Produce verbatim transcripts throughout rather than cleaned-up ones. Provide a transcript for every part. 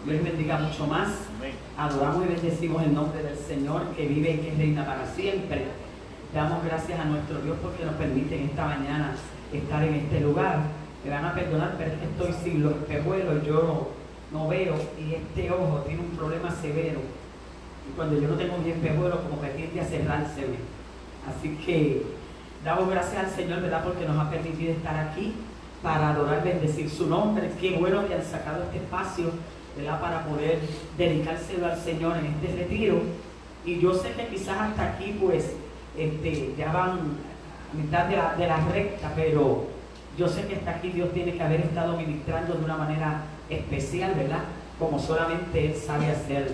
Dios les bendiga mucho más. Adoramos y bendecimos el nombre del Señor que vive y que reina para siempre. Damos gracias a nuestro Dios porque nos permite en esta mañana estar en este lugar. Me van a perdonar, pero es que estoy sin los espejuelos, yo no, no veo y este ojo tiene un problema severo. Y cuando yo no tengo mi espejuelo, como que tiende a cerrárseme. Así que damos gracias al Señor, ¿verdad? Porque nos ha permitido estar aquí para adorar, bendecir su nombre. Qué bueno que han sacado este espacio, ¿verdad? Para poder dedicárselo al Señor en este retiro. Y yo sé que quizás hasta aquí, pues, este, ya van a mitad de la, de la recta, pero yo sé que hasta aquí Dios tiene que haber estado ministrando de una manera especial, ¿verdad? Como solamente Él sabe hacerlo.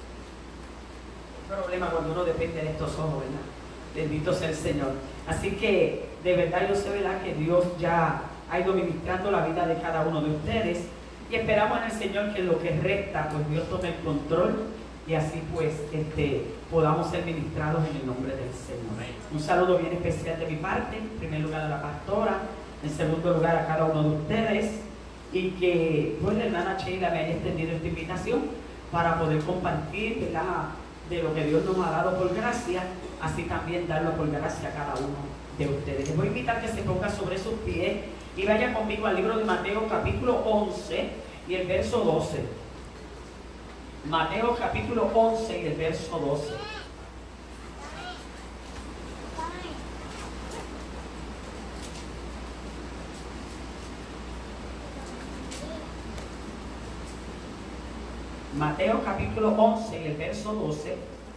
El problema cuando uno depende de estos ojos, ¿verdad? Bendito sea el Señor. Así que, de verdad, yo sé, ¿verdad?, que Dios ya ha ido ministrando la vida de cada uno de ustedes. Y esperamos en el Señor que en lo que resta, pues Dios tome el control y así pues este, podamos ser ministrados en el nombre del Señor. Un saludo bien especial de mi parte, en primer lugar a la pastora, en segundo lugar a cada uno de ustedes, y que pues la hermana Sheila me haya extendido esta invitación para poder compartir, ¿verdad?, de lo que Dios nos ha dado por gracia, así también darlo por gracia a cada uno de ustedes. Les voy a invitar que se ponga sobre sus pies y vaya conmigo al libro de Mateo capítulo once y el verso doce. Mateo capítulo once y el verso doce. Mateo capítulo once y el verso doce.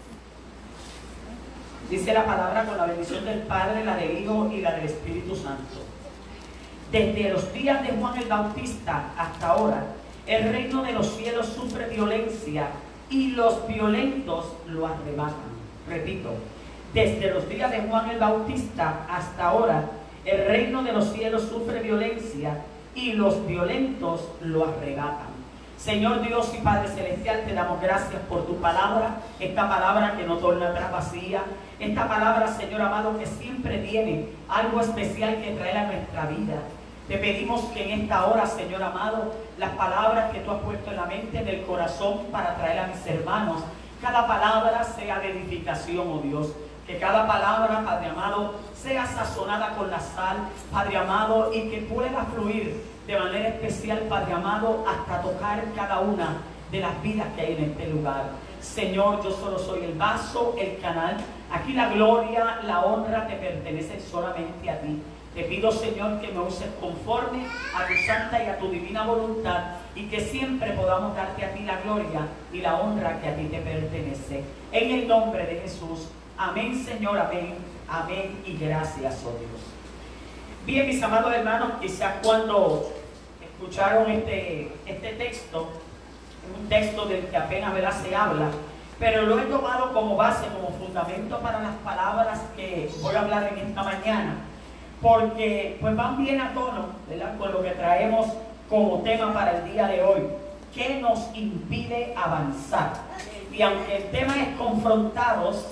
Dice la palabra: con la bendición del Padre, la del Hijo y la del Espíritu Santo. Desde los días de Juan el Bautista hasta ahora, el reino de los cielos sufre violencia y los violentos lo arrebatan. Repito, desde los días de Juan el Bautista hasta ahora, el reino de los cielos sufre violencia y los violentos lo arrebatan. Señor Dios y Padre Celestial, te damos gracias por tu palabra, esta palabra que no torna atrás vacía, esta palabra, Señor amado, que siempre tiene algo especial que traer a nuestra vida. Te pedimos que en esta hora, Señor amado, las palabras que tú has puesto en la mente, en el corazón, para traer a mis hermanos, cada palabra sea de edificación, oh Dios. Que cada palabra, Padre amado, sea sazonada con la sal, Padre amado, y que pueda fluir de manera especial, Padre amado, hasta tocar cada una de las vidas que hay en este lugar. Señor, yo solo soy el vaso, el canal. Aquí la gloria, la honra te pertenecen solamente a ti. Te pido, Señor, que me uses conforme a tu santa y a tu divina voluntad y que siempre podamos darte a ti la gloria y la honra que a ti te pertenece. En el nombre de Jesús. Amén, Señor, amén, amén y gracias, oh Dios. Bien, mis amados hermanos, quizás cuando escucharon este, este texto, es un texto del que apenas, ¿verdad?, se habla, pero lo he tomado como base, como fundamento para las palabras que voy a hablar en esta mañana, porque pues van bien a tono, ¿verdad?, con lo que traemos como tema para el día de hoy. ¿Qué nos impide avanzar? Y aunque el tema es confrontados,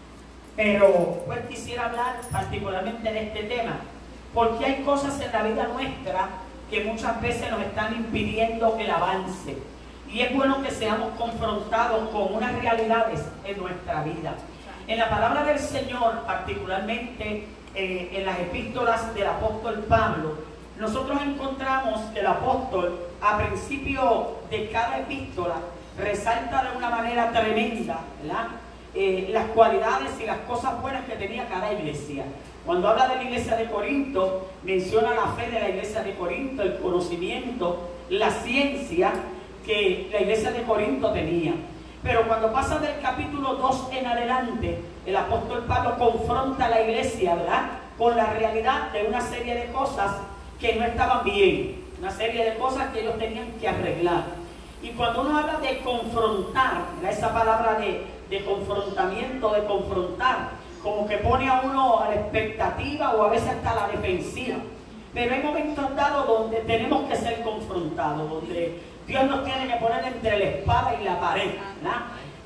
pero pues quisiera hablar particularmente de este tema, porque hay cosas en la vida nuestra que muchas veces nos están impidiendo el avance. Y es bueno que seamos confrontados con unas realidades en nuestra vida. En la palabra del Señor, particularmente eh, en las epístolas del apóstol Pablo, nosotros encontramos que el apóstol, a principio de cada epístola, resalta de una manera tremenda, ¿verdad?, Eh, las cualidades y las cosas buenas que tenía cada iglesia. Cuando habla de la iglesia de Corinto, menciona la fe de la iglesia de Corinto, el conocimiento, la ciencia que la iglesia de Corinto tenía. Pero cuando pasa del capítulo dos en adelante, el apóstol Pablo confronta a la iglesia, ¿verdad?, con la realidad de una serie de cosas que no estaban bien, una serie de cosas que ellos tenían que arreglar. Y cuando uno habla de confrontar, ¿verdad?, esa palabra de de confrontamiento, de confrontar, como que pone a uno a la expectativa o a veces hasta a la defensiva. Pero hay momentos dados donde tenemos que ser confrontados, donde Dios nos tiene que poner entre la espada y la pared, ¿verdad?,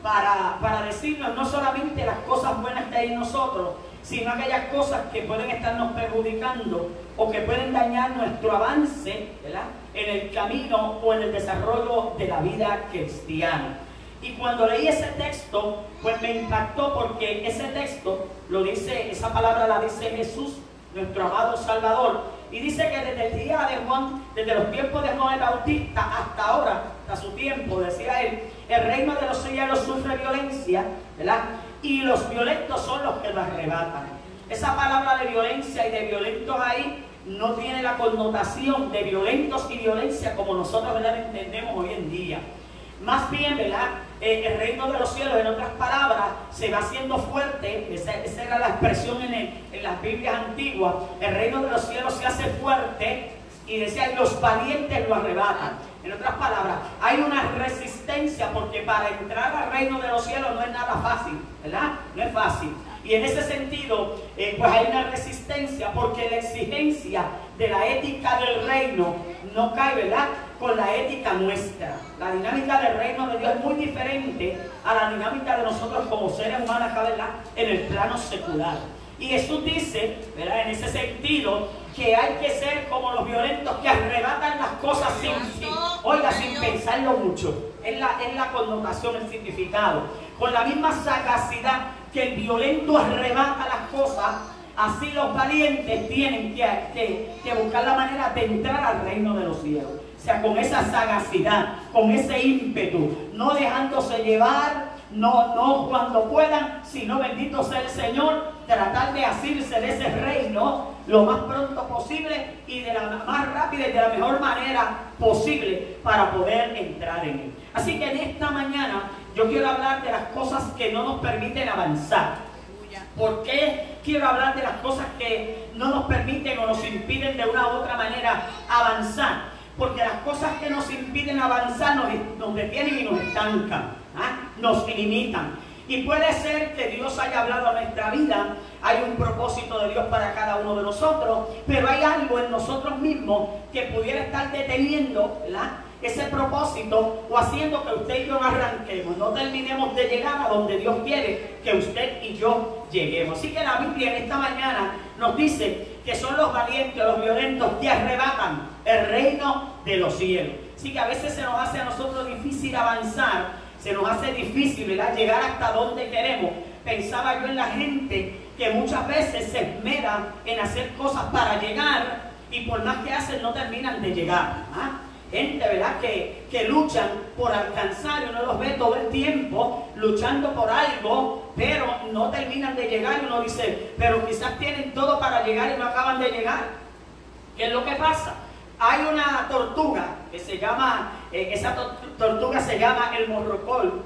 para, para decirnos no solamente las cosas buenas que hay en nosotros, sino aquellas cosas que pueden estarnos perjudicando o que pueden dañar nuestro avance, ¿verdad?, en el camino o en el desarrollo de la vida cristiana. Y cuando leí ese texto, pues me impactó, porque ese texto lo dice, esa palabra la dice Jesús, nuestro amado Salvador, y dice que desde el día de Juan, desde los tiempos de Juan el Bautista hasta ahora, hasta su tiempo, decía él, el reino de los cielos sufre violencia, ¿verdad?, y los violentos son los que lo arrebatan. Esa palabra de violencia y de violentos ahí no tiene la connotación de violentos y violencia como nosotros, ¿verdad?, entendemos hoy en día. Más bien, ¿verdad?, eh, el reino de los cielos, en otras palabras, se va haciendo fuerte. Esa, esa era la expresión en, el, en las Biblias antiguas. El reino de los cielos se hace fuerte, y decía, y los valientes lo arrebatan. En otras palabras, hay una resistencia, porque para entrar al reino de los cielos no es nada fácil, ¿verdad? No es fácil. Y en ese sentido, eh, pues hay una resistencia, porque la exigencia de la ética del reino no cae, ¿verdad?, con la ética nuestra. La dinámica del reino de Dios es muy diferente a la dinámica de nosotros como seres humanos acá, ¿verdad?, en el plano secular. Y Jesús dice, ¿verdad?, en ese sentido, que hay que ser como los violentos que arrebatan las cosas sin, sin oiga, sin pensarlo mucho. Es la, es la connotación, el significado. Con la misma sagacidad que el violento arrebata las cosas, así los valientes tienen que, que, que buscar la manera de entrar al reino de los cielos. O sea, con esa sagacidad, con ese ímpetu, no dejándose llevar, no, no cuando puedan, sino bendito sea el Señor, tratar de asirse de ese reino lo más pronto posible y de la más rápida y de la mejor manera posible para poder entrar en él. Así que en esta mañana yo quiero hablar de las cosas que no nos permiten avanzar. ¿Por qué quiero hablar de las cosas que no nos permiten o nos impiden de una u otra manera avanzar? Porque las cosas que nos impiden avanzar nos, nos detienen y nos estancan, ¿ah?, nos limitan. Y puede ser que Dios haya hablado a nuestra vida, hay un propósito de Dios para cada uno de nosotros, pero hay algo en nosotros mismos que pudiera estar deteniendo, ¿verdad?, ese propósito, o haciendo que usted y yo no arranquemos, no terminemos de llegar a donde Dios quiere que usted y yo lleguemos. Así que la Biblia en esta mañana nos dice que son los valientes, los violentos que arrebatan el reino de los cielos. Así que a veces se nos hace a nosotros difícil avanzar, se nos hace difícil, ¿verdad?, llegar hasta donde queremos. Pensaba yo en la gente que muchas veces se esmera en hacer cosas para llegar, y por más que hacen no terminan de llegar, ¿ah? Gente, ¿verdad?, que, que luchan por alcanzar, y uno los ve todo el tiempo luchando por algo, pero no terminan de llegar, y uno dice, pero quizás tienen todo para llegar y no acaban de llegar. ¿Qué es lo que pasa? Hay una tortuga que se llama, eh, esa to tortuga se llama el morrocol,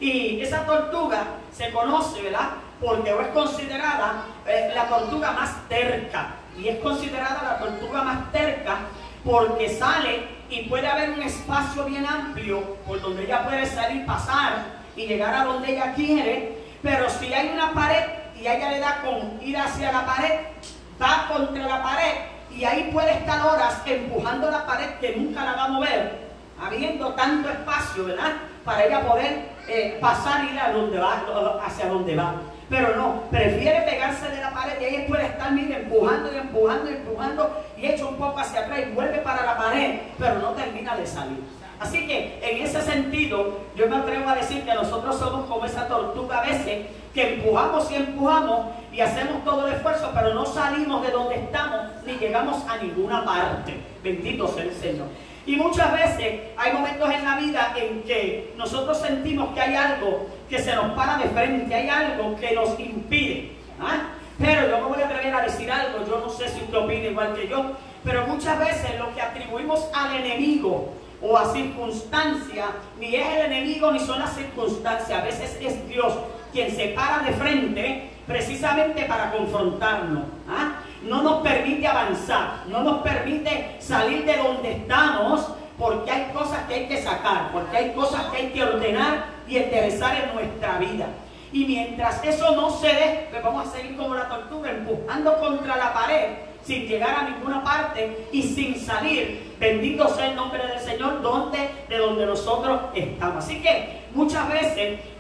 y esa tortuga se conoce, ¿verdad?, porque es considerada eh, la tortuga más terca, y es considerada la tortuga más terca porque sale y puede haber un espacio bien amplio por donde ella puede salir, pasar y llegar a donde ella quiere, pero si hay una pared y a ella le da con ir hacia la pared, va contra la pared, y ahí puede estar horas empujando la pared que nunca la va a mover, habiendo tanto espacio, ¿verdad?, para ella poder eh, pasar y ir a donde va, hacia donde va. Pero no, prefiere pegarse de la pared, y ahí puede estar, mire, empujando y empujando y empujando, y echa un poco hacia atrás y vuelve para la pared, pero no termina de salir. Así que en ese sentido, yo me atrevo a decir que nosotros somos como esa tortuga a veces, que empujamos y empujamos y hacemos todo el esfuerzo, pero no salimos de donde estamos ni llegamos a ninguna parte. Bendito sea el Señor. Y muchas veces hay momentos en la vida en que nosotros sentimos que hay algo que se nos para de frente, hay algo que nos impide, ¿ah? Pero yo me voy a atrever a decir algo, yo no sé si usted opina igual que yo, pero muchas veces lo que atribuimos al enemigo o a circunstancia, ni es el enemigo ni son las circunstancias, a veces es Dios quien se para de frente precisamente para confrontarnos, ¿ah? No nos permite avanzar, no nos permite salir de donde estamos, porque hay cosas que hay que sacar, porque hay cosas que hay que ordenar y enderezar en nuestra vida. Y mientras eso no se dé, pues vamos a seguir como la tortuga, empujando contra la pared, sin llegar a ninguna parte y sin salir. Bendito sea el nombre del Señor, donde, de donde nosotros estamos. Así que muchas veces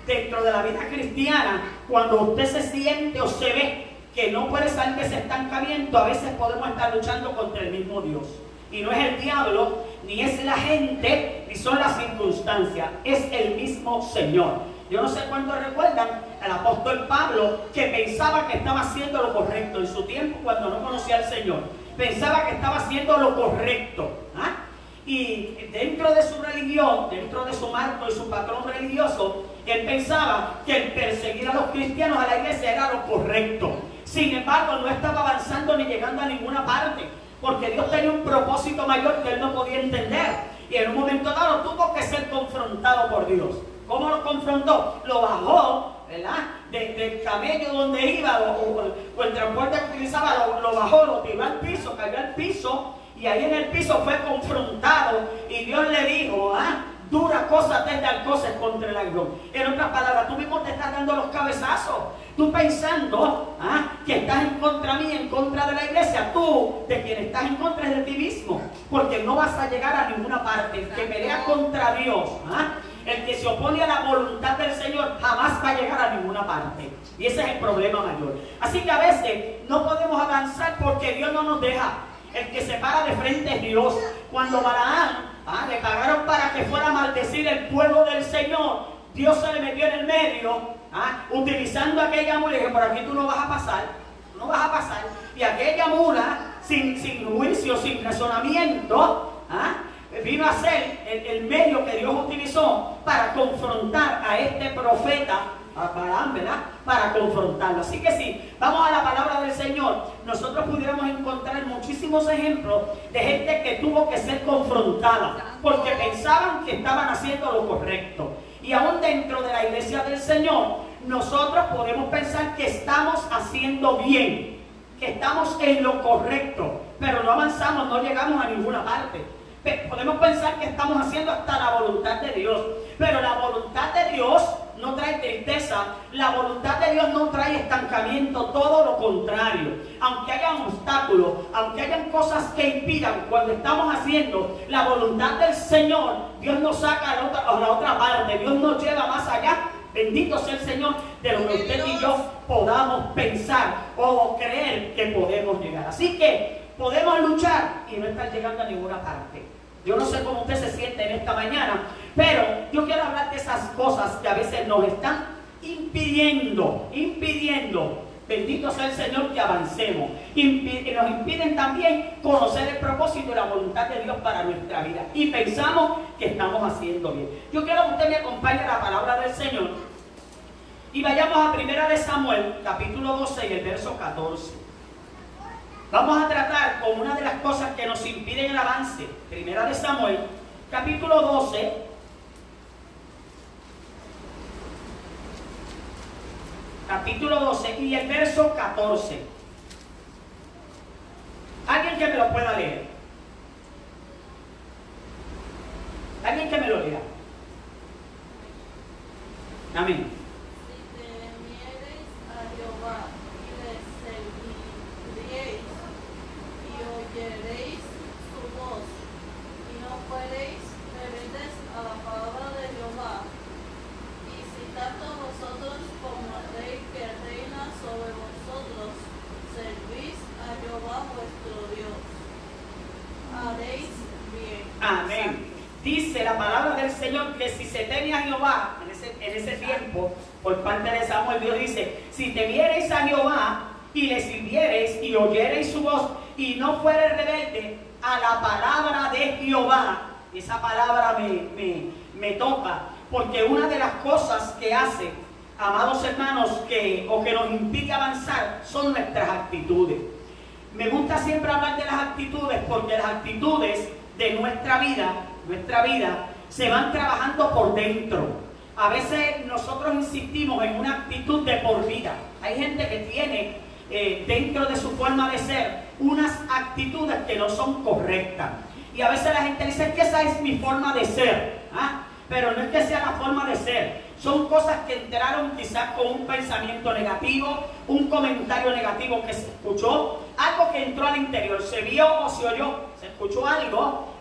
dentro de la vida cristiana, cuando usted se siente o se ve que no puede salir de ese estancamiento, a veces podemos estar luchando contra el mismo Dios. Y no es el diablo, ni es la gente, ni son las circunstancias, es el mismo Señor. Yo no sé cuántos recuerdan al apóstol Pablo, que pensaba que estaba haciendo lo correcto en su tiempo cuando no conocía al Señor. Pensaba que estaba haciendo lo correcto. ¿Ah? Y dentro de su religión, dentro de su marco y su patrón religioso, él pensaba que el perseguir a los cristianos, a la iglesia, era lo correcto. Sin embargo, no estaba avanzando ni llegando a ninguna parte, porque Dios tenía un propósito mayor que él no podía entender. Y en un momento dado tuvo que ser confrontado por Dios. ¿Cómo lo confrontó? Lo bajó, ¿verdad? De, del camello donde iba, o, o, o el transporte que utilizaba, lo, lo bajó, lo tiró al piso, cayó al piso, y ahí en el piso fue confrontado, y Dios le dijo, ¿ah? Dura cosa te dar cosas contra el aguijón. En otras palabras, tú mismo te estás dando los cabezazos. Tú pensando ¿ah? que estás en contra mí, en contra de la iglesia. Tú, de quien estás en contra es de ti mismo. Porque no vas a llegar a ninguna parte. El que pelea contra Dios, ¿ah? el que se opone a la voluntad del Señor, jamás va a llegar a ninguna parte. Y ese es el problema mayor. Así que a veces no podemos avanzar porque Dios no nos deja. El que se para de frente es Dios. Cuando Balaam Ah, le pagaron para que fuera a maldecir el pueblo del Señor, Dios se le metió en el medio, ah, utilizando aquella mula, y dije, por aquí tú no vas a pasar, tú no vas a pasar, y aquella mula, sin, sin juicio, sin razonamiento, ah, vino a ser el, el medio que Dios utilizó para confrontar a este profeta, a Balaam, ¿verdad? Para confrontarlo. Así que sí, vamos a la palabra del Señor. Nosotros pudiéramos encontrar muchísimos ejemplos de gente que tuvo que ser confrontada porque pensaban que estaban haciendo lo correcto. Y aún dentro de la iglesia del Señor, nosotros podemos pensar que estamos haciendo bien, que estamos en lo correcto, pero no avanzamos, no llegamos a ninguna parte. Podemos pensar que estamos haciendo hasta la voluntad de Dios, pero la voluntad de Dios no trae tristeza, la voluntad de Dios no trae estancamiento, todo lo contrario. Aunque hayan obstáculos, aunque hayan cosas que impidan, cuando estamos haciendo la voluntad del Señor, Dios nos saca a la otra, a la otra parte, Dios nos lleva más allá. Bendito sea el Señor, de lo que usted y yo podamos pensar o creer que podemos llegar. Así que podemos luchar y no estar llegando a ninguna parte. Yo no sé cómo usted se siente en esta mañana, pero yo quiero hablar de esas cosas que a veces nos están impidiendo, impidiendo, bendito sea el Señor, que avancemos. Impi- nos impiden también conocer el propósito y la voluntad de Dios para nuestra vida. Y pensamos que estamos haciendo bien. Yo quiero que usted me acompañe a la palabra del Señor y vayamos a Primera de Samuel, capítulo doce y el verso catorce. Vamos a tratar con una de las cosas que nos impiden el avance. Primera de Samuel, capítulo doce. Capítulo doce y el verso catorce. Alguien que me lo pueda leer. Alguien que me lo lea. Amén. Oyeréis su voz, y no fuereis rebeldes a la palabra de Jehová. Y si tanto vosotros como el rey que reina sobre vosotros servís a Jehová vuestro Dios, haréis bien. Amén. Dice la palabra del Señor que si se teme a Jehová, en ese, en ese tiempo, por parte de Samuel, Dios dice, si temiereis a Jehová y le sirviereis y oyereis su voz, y no fueres rebelde a la palabra de Jehová. Esa palabra me, me, me toca, porque una de las cosas que hace, amados hermanos, que, o que nos impide avanzar, son nuestras actitudes. Me gusta siempre hablar de las actitudes, porque las actitudes de nuestra vida, nuestra vida, se van trabajando por dentro. A veces nosotros insistimos en una actitud de por vida. Hay gente que tiene Eh, dentro de su forma de ser unas actitudes que no son correctas, y a veces la gente dice que esa es mi forma de ser, ¿ah? Pero no es que sea la forma de ser, son cosas que entraron quizás con un pensamiento negativo, un comentario negativo que se escuchó, algo que entró al interior, se vio o se oyó, se escuchó algo,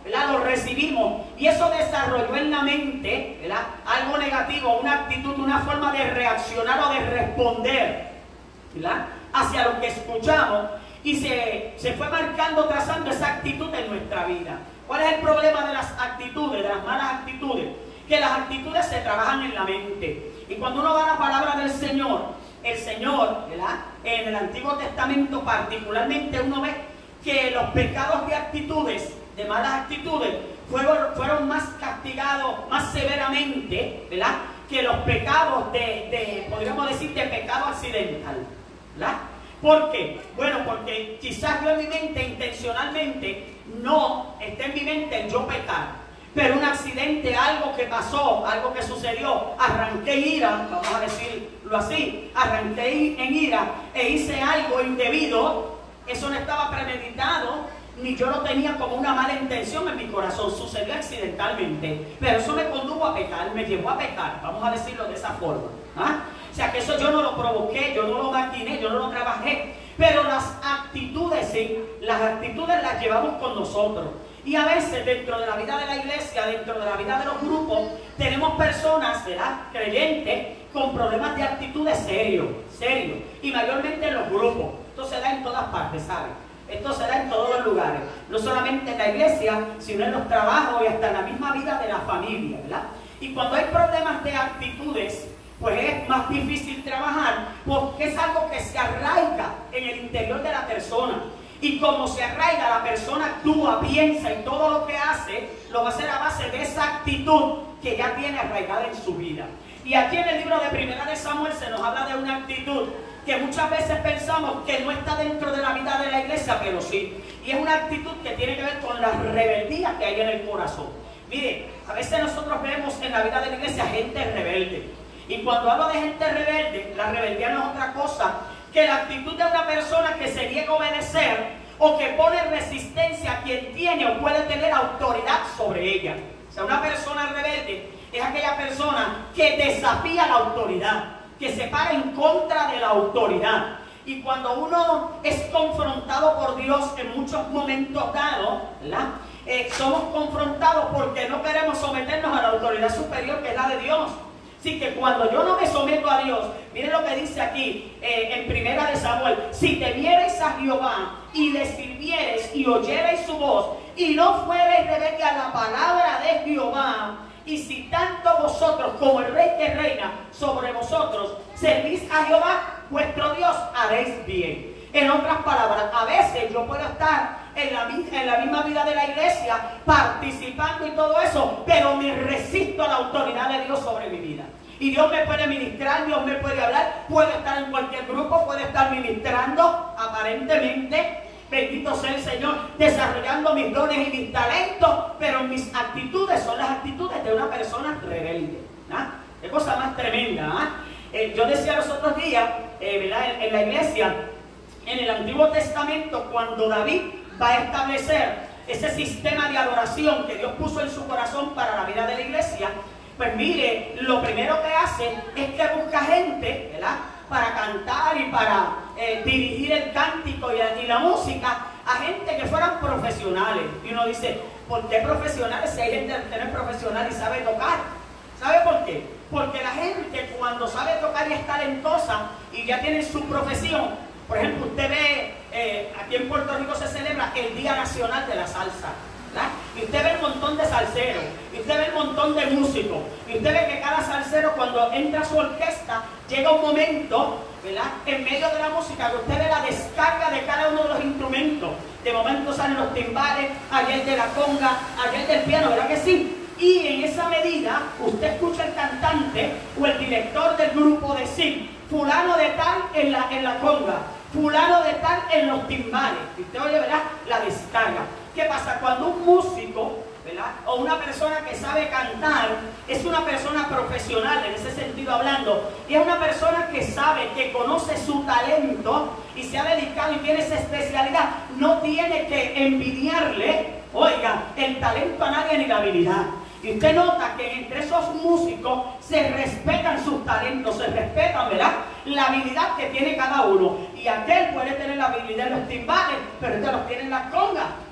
¿verdad? Lo recibimos y eso desarrolló en la mente, ¿verdad? Algo negativo, una actitud, una forma de reaccionar o de responder, ¿verdad? Hacia lo que escuchamos y se, se fue marcando, trazando esa actitud en nuestra vida. ¿Cuál es el problema de las actitudes, de las malas actitudes? Que las actitudes se trabajan en la mente. Y cuando uno va a la palabra del Señor, el Señor, ¿verdad? En el Antiguo Testamento particularmente uno ve que los pecados de actitudes, de malas actitudes, fueron, fueron más castigados, más severamente, ¿verdad? Que los pecados de, de, podríamos decir, de pecado accidental, ¿verdad? ¿Por qué? Bueno, porque quizás yo en mi mente intencionalmente no esté en mi mente el yo pecar. Pero un accidente, algo que pasó, algo que sucedió, arranqué ira, vamos a decirlo así, arranqué en ira e hice algo indebido, eso no estaba premeditado, ni yo lo tenía como una mala intención en mi corazón, sucedió accidentalmente, pero eso me condujo a pecar, me llevó a pecar, vamos a decirlo de esa forma, ¿ah? O sea que eso yo no lo provoqué, yo no lo maquiné, yo no lo trabajé, pero las actitudes, sí, las actitudes las llevamos con nosotros. Y a veces dentro de la vida de la iglesia, dentro de la vida de los grupos, tenemos personas, ¿verdad?, creyentes, con problemas de actitudes serios, serios, y mayormente en los grupos. Esto se da en todas partes, ¿sabes? Esto se da en todos los lugares, no solamente en la iglesia, sino en los trabajos y hasta en la misma vida de la familia, ¿verdad? Y cuando hay problemas de actitudes, pues es más difícil trabajar, porque es algo que se arraiga en el interior de la persona. Y como se arraiga, la persona actúa, piensa y todo lo que hace, lo va a hacer a base de esa actitud que ya tiene arraigada en su vida. Y aquí en el libro de Primera de Samuel se nos habla de una actitud que muchas veces pensamos que no está dentro de la vida de la iglesia, pero sí. Y es una actitud que tiene que ver con la rebeldía que hay en el corazón. Mire, a veces nosotros vemos en la vida de la iglesia gente rebelde. Y cuando hablo de gente rebelde, la rebeldía no es otra cosa que la actitud de una persona que se niega a obedecer o que pone resistencia a quien tiene o puede tener autoridad sobre ella. O sea, una persona rebelde es aquella persona que desafía la autoridad, que se para en contra de la autoridad. Y cuando uno es confrontado por Dios en muchos momentos dados, ¿verdad? Eh, somos confrontados porque no queremos someternos a la autoridad superior que es la de Dios. Así que cuando yo no me someto a Dios, miren lo que dice aquí eh, en Primera de Samuel: si temiereis a Jehová y le sirviereis y oyereis su voz y no fuereis rebelde a la palabra de Jehová, y si tanto vosotros como el rey que reina sobre vosotros servís a Jehová vuestro Dios, haréis bien. En otras palabras, a veces yo puedo estar en la, en la misma vida de la iglesia, participando y todo eso, pero me resisto a la autoridad de Dios sobre mi vida. Y Dios me puede ministrar, Dios me puede hablar, puede estar en cualquier grupo, puede estar ministrando, aparentemente, bendito sea el Señor, desarrollando mis dones y mis talentos, pero mis actitudes son las actitudes de una persona rebelde. ¿Ah? Qué cosa más tremenda. ¿Ah? Eh, yo decía los otros días, eh, ¿verdad? En, en la iglesia, en el Antiguo Testamento, cuando David va a establecer ese sistema de adoración que Dios puso en su corazón para la vida de la iglesia, pues mire, lo primero que hace es que busca gente, ¿verdad?, para cantar y para eh, dirigir el cántico y, y la música a gente que fueran profesionales. Y uno dice, ¿por qué profesionales si hay gente que no es profesional y sabe tocar? ¿Sabe por qué? Porque la gente cuando sabe tocar y es talentosa y ya tiene su profesión, por ejemplo, usted ve, eh, aquí en Puerto Rico se celebra el Día Nacional de la Salsa, ¿verdad? Y usted ve el montón de salseros, y usted ve el montón de músicos, y usted ve que cada salsero cuando entra a su orquesta, llega un momento, ¿verdad?, en medio de la música, que usted ve la descarga de cada uno de los instrumentos. De momento salen los timbales, allá el de la conga, allá el del piano, ¿verdad que sí? Y en esa medida, usted escucha al cantante o el director del grupo decir, fulano de tal en la, en la conga, fulano de tal en los timbales. Y usted oye, ¿verdad?, la descarga. ¿Qué pasa? Cuando un músico, ¿verdad?, o una persona que sabe cantar, es una persona profesional en ese sentido hablando, y es una persona que sabe, que conoce su talento y se ha dedicado y tiene esa especialidad, no tiene que envidiarle, oiga, el talento a nadie ni la habilidad. Y usted nota que entre esos músicos se respetan sus talentos, se respetan, ¿verdad?, la habilidad que tiene cada uno. Y aquel puede tener la habilidad en los timbales, pero este los tiene en las congas.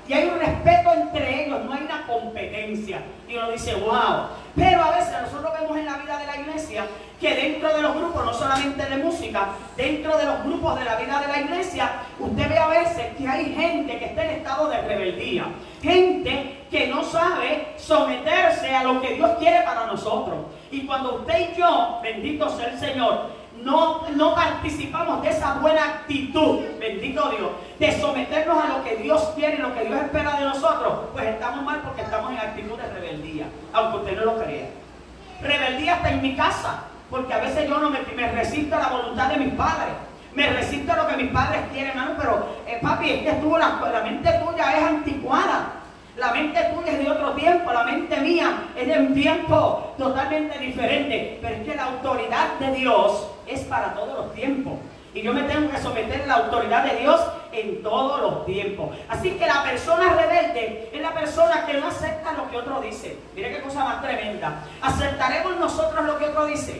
y hay un respeto entre ellos, no hay una competencia. Y uno dice, wow. Pero a veces nosotros vemos en la vida de la iglesia que dentro de los grupos, no solamente de música, dentro de los grupos de la vida de la iglesia, usted ve a veces que hay gente que está en estado de rebeldía, gente que no sabe someterse a lo que Dios quiere para nosotros. Y cuando usted y yo, bendito sea el Señor, No, no participamos de esa buena actitud, bendito Dios, de someternos a lo que Dios quiere y lo que Dios espera de nosotros, pues estamos mal porque estamos en actitud de rebeldía, aunque usted no lo crea. Rebeldía hasta en mi casa, porque a veces yo no me, me resisto a la voluntad de mis padres, me resisto a lo que mis padres quieren, hermano, pero eh, papi, es que tú, la, la mente tuya es anticuada. La mente tuya es de otro tiempo, la mente mía es de un tiempo totalmente diferente. Pero es que la autoridad de Dios es para todos los tiempos. Y yo me tengo que someter a la autoridad de Dios en todos los tiempos. Así que la persona rebelde es la persona que no acepta lo que otro dice. Mire qué cosa más tremenda. ¿Aceptaremos nosotros lo que otro dice?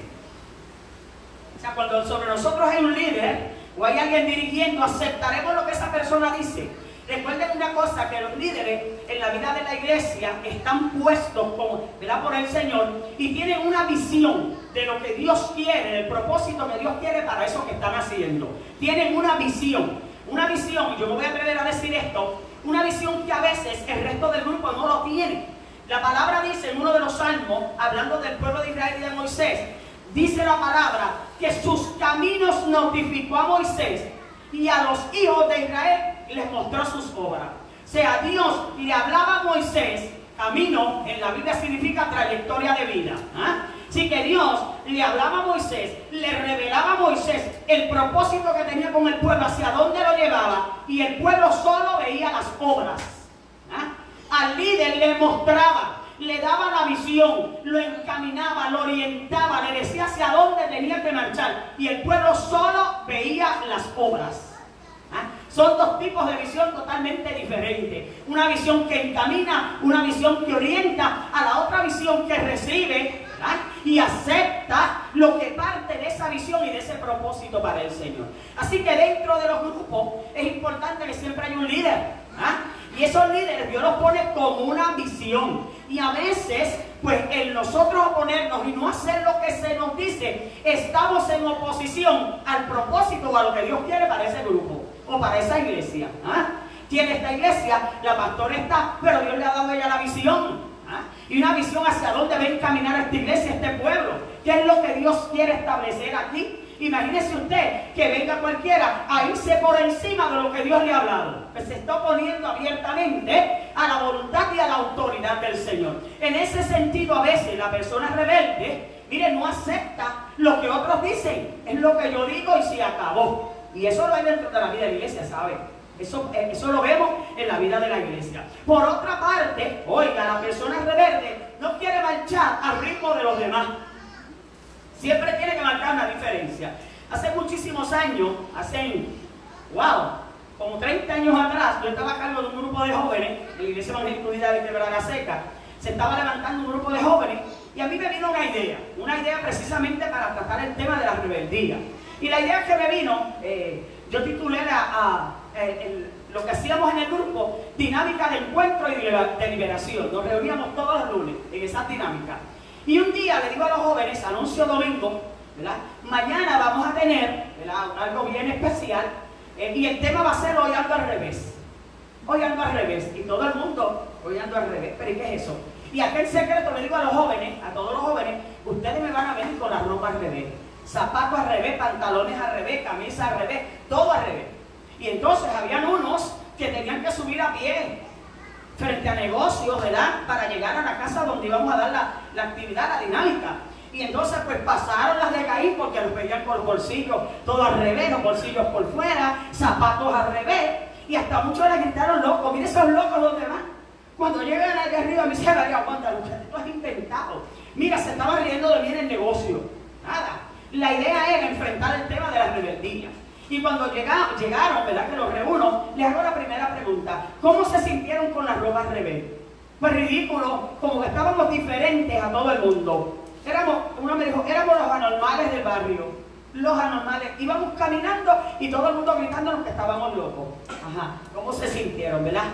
O sea, cuando sobre nosotros hay un líder o hay alguien dirigiendo, ¿aceptaremos lo que esa persona dice? Recuerden una cosa, que los líderes en la vida de la iglesia están puestos como, ¿verdad?, por el Señor, y tienen una visión de lo que Dios quiere, del propósito que Dios quiere para eso que están haciendo. Tienen una visión, una visión, y yo me voy a atrever a decir esto, una visión que a veces el resto del grupo no lo tiene. La palabra dice en uno de los salmos, hablando del pueblo de Israel y de Moisés, dice la palabra que sus caminos notificó a Moisés y a los hijos de Israel les mostró sus obras. O sea, Dios le hablaba a Moisés, camino en la Biblia significa trayectoria de vida. ¿Ah? Así que Dios le hablaba a Moisés, le revelaba a Moisés el propósito que tenía con el pueblo, hacia dónde lo llevaba, y el pueblo solo veía las obras. ¿Ah? Al líder le mostraba, le daba la visión, lo encaminaba, lo orientaba, le decía hacia dónde tenía que marchar, y el pueblo solo veía las obras. ¿Ah? Son dos tipos de visión totalmente diferentes. Una visión que encamina, una visión que orienta, a la otra visión que recibe, ¿verdad?, y acepta lo que parte de esa visión y de ese propósito para el Señor. Así que dentro de los grupos es importante que siempre haya un líder. ¿Ah? Y esos líderes Dios los pone como una visión. Y a veces, pues en nosotros oponernos y no hacer lo que se nos dice, estamos en oposición al propósito o a lo que Dios quiere para ese grupo o para esa iglesia. ¿Ah? Tiene esta iglesia, la pastora está, pero Dios le ha dado a ella la visión. ¿Ah? Y una visión hacia dónde va a encaminar esta iglesia, este pueblo. ¿Qué es lo que Dios quiere establecer aquí? Imagínese usted que venga cualquiera a irse por encima de lo que Dios le ha hablado. Pues se está oponiendo abiertamente a la voluntad y a la autoridad del Señor. En ese sentido, a veces la persona rebelde, mire, no acepta lo que otros dicen. Es lo que yo digo y se acabó. Y eso lo hay dentro de la vida de la iglesia, ¿sabe? Eso, eso lo vemos en la vida de la iglesia. Por otra parte, oiga, la persona rebelde no quiere marchar al ritmo de los demás. Siempre tiene que marcar una diferencia. Hace muchísimos años, hace, wow, como treinta años atrás, yo estaba a cargo de un grupo de jóvenes, en la Iglesia Evangélica Unida de Quebrada Seca. Se estaba levantando un grupo de jóvenes y a mí me vino una idea, una idea precisamente para tratar el tema de la rebeldía. Y la idea que me vino, eh, yo titulé la, a, el, el, lo que hacíamos en el grupo, dinámica de encuentro y de liberación. Nos reuníamos todos los lunes en esas dinámicas. Y un día le digo a los jóvenes, anuncio domingo, ¿verdad?, mañana vamos a tener, ¿verdad?, algo bien especial, eh, y el tema va a ser hoy ando al revés. Hoy ando al revés. Y todo el mundo, hoy ando al revés. ¿Pero y qué es eso? Y aquel secreto le digo a los jóvenes, a todos los jóvenes, ustedes me van a ver con la ropa al revés. Zapatos al revés, pantalones al revés, camisa al revés, todo al revés. Y entonces habían unos que tenían que subir a pie frente a negocios, ¿verdad?, para llegar a la casa donde íbamos a dar la, la actividad, la dinámica. Y entonces pues pasaron las de caír porque los veían con los bolsillos todo al revés, los bolsillos por fuera, zapatos al revés, y hasta muchos le gritaron locos. Miren esos locos los demás. Cuando llegan allá arriba me dicen, aguanta, tú has inventado. Mira, se estaba riendo de mí en el negocio. Nada. La idea era enfrentar el tema de las rebeldías. Y cuando llegaron, llegaron, ¿verdad?, que los reúno, les hago la primera pregunta. ¿Cómo se sintieron con la ropa al revés? Pues ridículo, como que estábamos diferentes a todo el mundo. Éramos, uno me dijo, éramos los anormales del barrio. Los anormales. Íbamos caminando y todo el mundo gritándonos que estábamos locos. Ajá, ¿cómo se sintieron, verdad?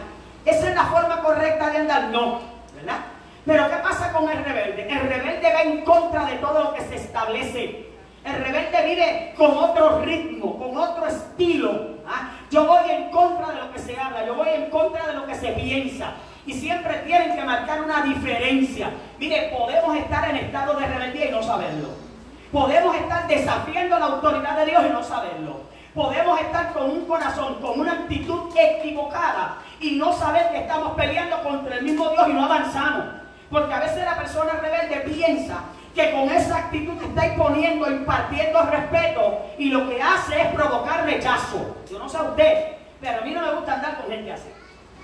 ¿Esa es la forma correcta de andar? No, ¿verdad? Pero ¿qué pasa con el rebelde? El rebelde va en contra de todo lo que se establece. El rebelde vive con otro ritmo, con otro estilo. ¿Ah? Yo voy en contra de lo que se habla, yo voy en contra de lo que se piensa. Y siempre tienen que marcar una diferencia. Mire, podemos estar en estado de rebeldía y no saberlo. Podemos estar desafiando la autoridad de Dios y no saberlo. Podemos estar con un corazón, con una actitud equivocada y no saber que estamos peleando contra el mismo Dios y no avanzamos. Porque a veces la persona rebelde piensa que con esa actitud que está imponiendo, impartiendo respeto, y lo que hace es provocar rechazo. Yo no sé a usted, pero a mí no me gusta andar con gente así.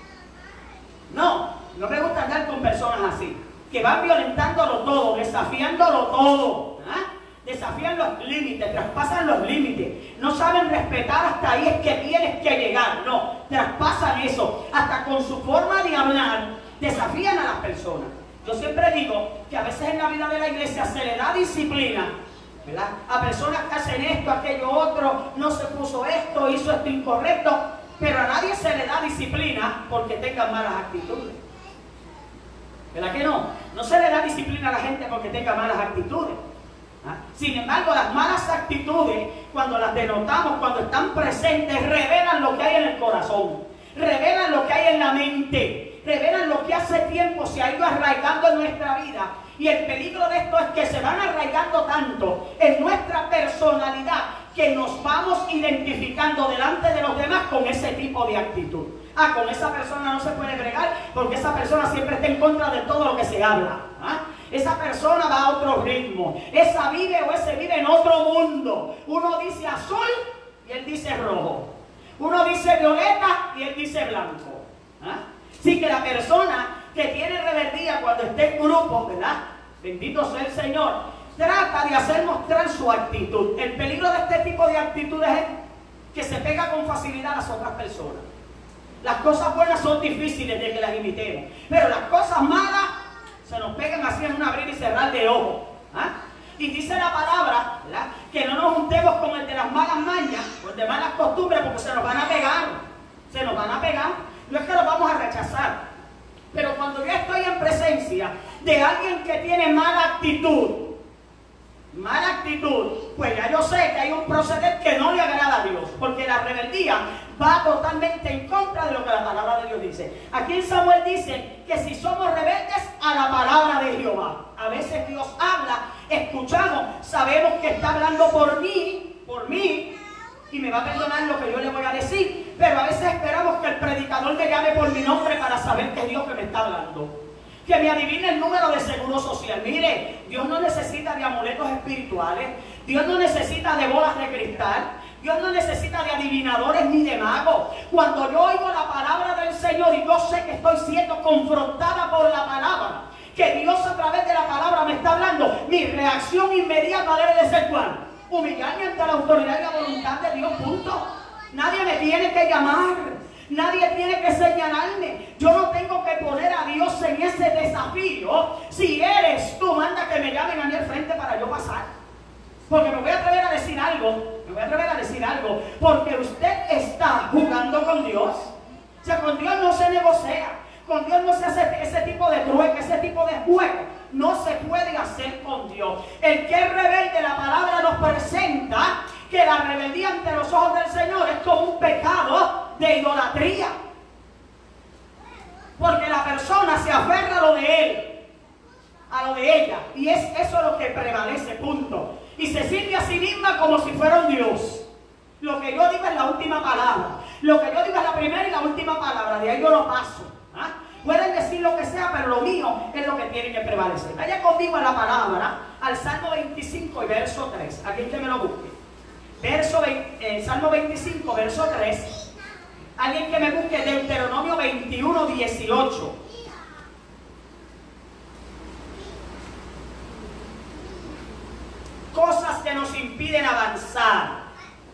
No, no me gusta andar con personas así, que van violentándolo todo, desafiándolo todo, ¿ah? Desafían los límites, traspasan los límites, no saben respetar hasta ahí es que tienes que llegar, no, traspasan eso, hasta con su forma de hablar, desafían a las personas. Yo siempre digo que a veces en la vida de la iglesia se le da disciplina, ¿verdad?, a personas que hacen esto, aquello otro, no se puso esto, hizo esto incorrecto, pero a nadie se le da disciplina porque tengan malas actitudes. ¿Verdad que no? No se le da disciplina a la gente porque tenga malas actitudes. ¿Ah? Sin embargo, las malas actitudes, cuando las denotamos, cuando están presentes, revelan lo que hay en el corazón, revelan lo que hay en la mente, revelan lo que hace tiempo se ha ido arraigando en nuestra vida. Y el peligro de esto es que se van arraigando tanto en nuestra personalidad que nos vamos identificando delante de los demás con ese tipo de actitud. Ah, con esa persona no se puede bregar porque esa persona siempre está en contra de todo lo que se habla. ¿Ah? Esa persona va a otro ritmo. Esa vive o ese vive en otro mundo. Uno dice azul y él dice rojo. Uno dice violeta y él dice blanco. ¿Ah? Así que la persona que tiene rebeldía cuando esté en grupo, ¿verdad? Bendito sea el Señor, trata de hacer mostrar su actitud. El peligro de este tipo de actitudes es que se pega con facilidad a las otras personas. Las cosas buenas son difíciles de que las imitemos, pero las cosas malas se nos pegan así en un abrir y cerrar de ojos. ¿Ah? Y dice la palabra, ¿verdad?, que no nos juntemos con el de las malas mañas o el de malas costumbres porque se nos van a pegar. Se nos van a pegar. No es que los vamos a rechazar, pero cuando yo estoy en presencia de alguien que tiene mala actitud, mala actitud, pues ya yo sé que hay un proceder que no le agrada a Dios, porque la rebeldía va totalmente en contra de lo que la palabra de Dios dice. Aquí en Samuel dice que si somos rebeldes a la palabra de Jehová, a veces Dios habla, escuchamos, sabemos que está hablando por mí, por mí, y me va a perdonar lo que yo le voy a decir, pero a veces esperamos que el predicador me llame por mi nombre para saber que es Dios que me está hablando, que me adivine el número de seguro social. Mire, Dios no necesita de amuletos espirituales, Dios no necesita de bolas de cristal, Dios no necesita de adivinadores ni de magos. Cuando yo oigo la palabra del Señor y yo sé que estoy siendo confrontada por la palabra, que Dios a través de la palabra me está hablando, mi reacción inmediata debe de ser ¿cuál? Humillarme ante la autoridad y la voluntad de Dios, punto. Nadie me tiene que llamar, nadie tiene que señalarme. Yo no tengo que poner a Dios en ese desafío. Si eres tú, manda que me llamen a mí al frente para yo pasar. Porque me voy a atrever a decir algo, me voy a atrever a decir algo, porque usted está jugando con Dios. O sea, con Dios no se negocia, con Dios no se hace ese tipo de trueque, ese tipo de juego. No se puede hacer con Dios. El que es rebelde, la palabra nos presenta que la rebeldía ante los ojos del Señor es como un pecado de idolatría. Porque la persona se aferra a lo de él, a lo de ella, y es eso lo que prevalece, punto. Y se sirve a sí misma como si fuera un Dios. Lo que yo digo es la última palabra. Lo que yo digo es la primera y la última palabra. De ahí yo lo paso. ¿Ah? Pueden decir lo que sea, pero lo mío es lo que tiene que prevalecer. Vaya conmigo a la palabra, al Salmo veinticinco y verso tres. Alguien que me lo busque. Verso veinte, eh, Salmo veinticinco, verso tres. Alguien que me busque Deuteronomio veintiuno, dieciocho. Cosas que nos impiden avanzar.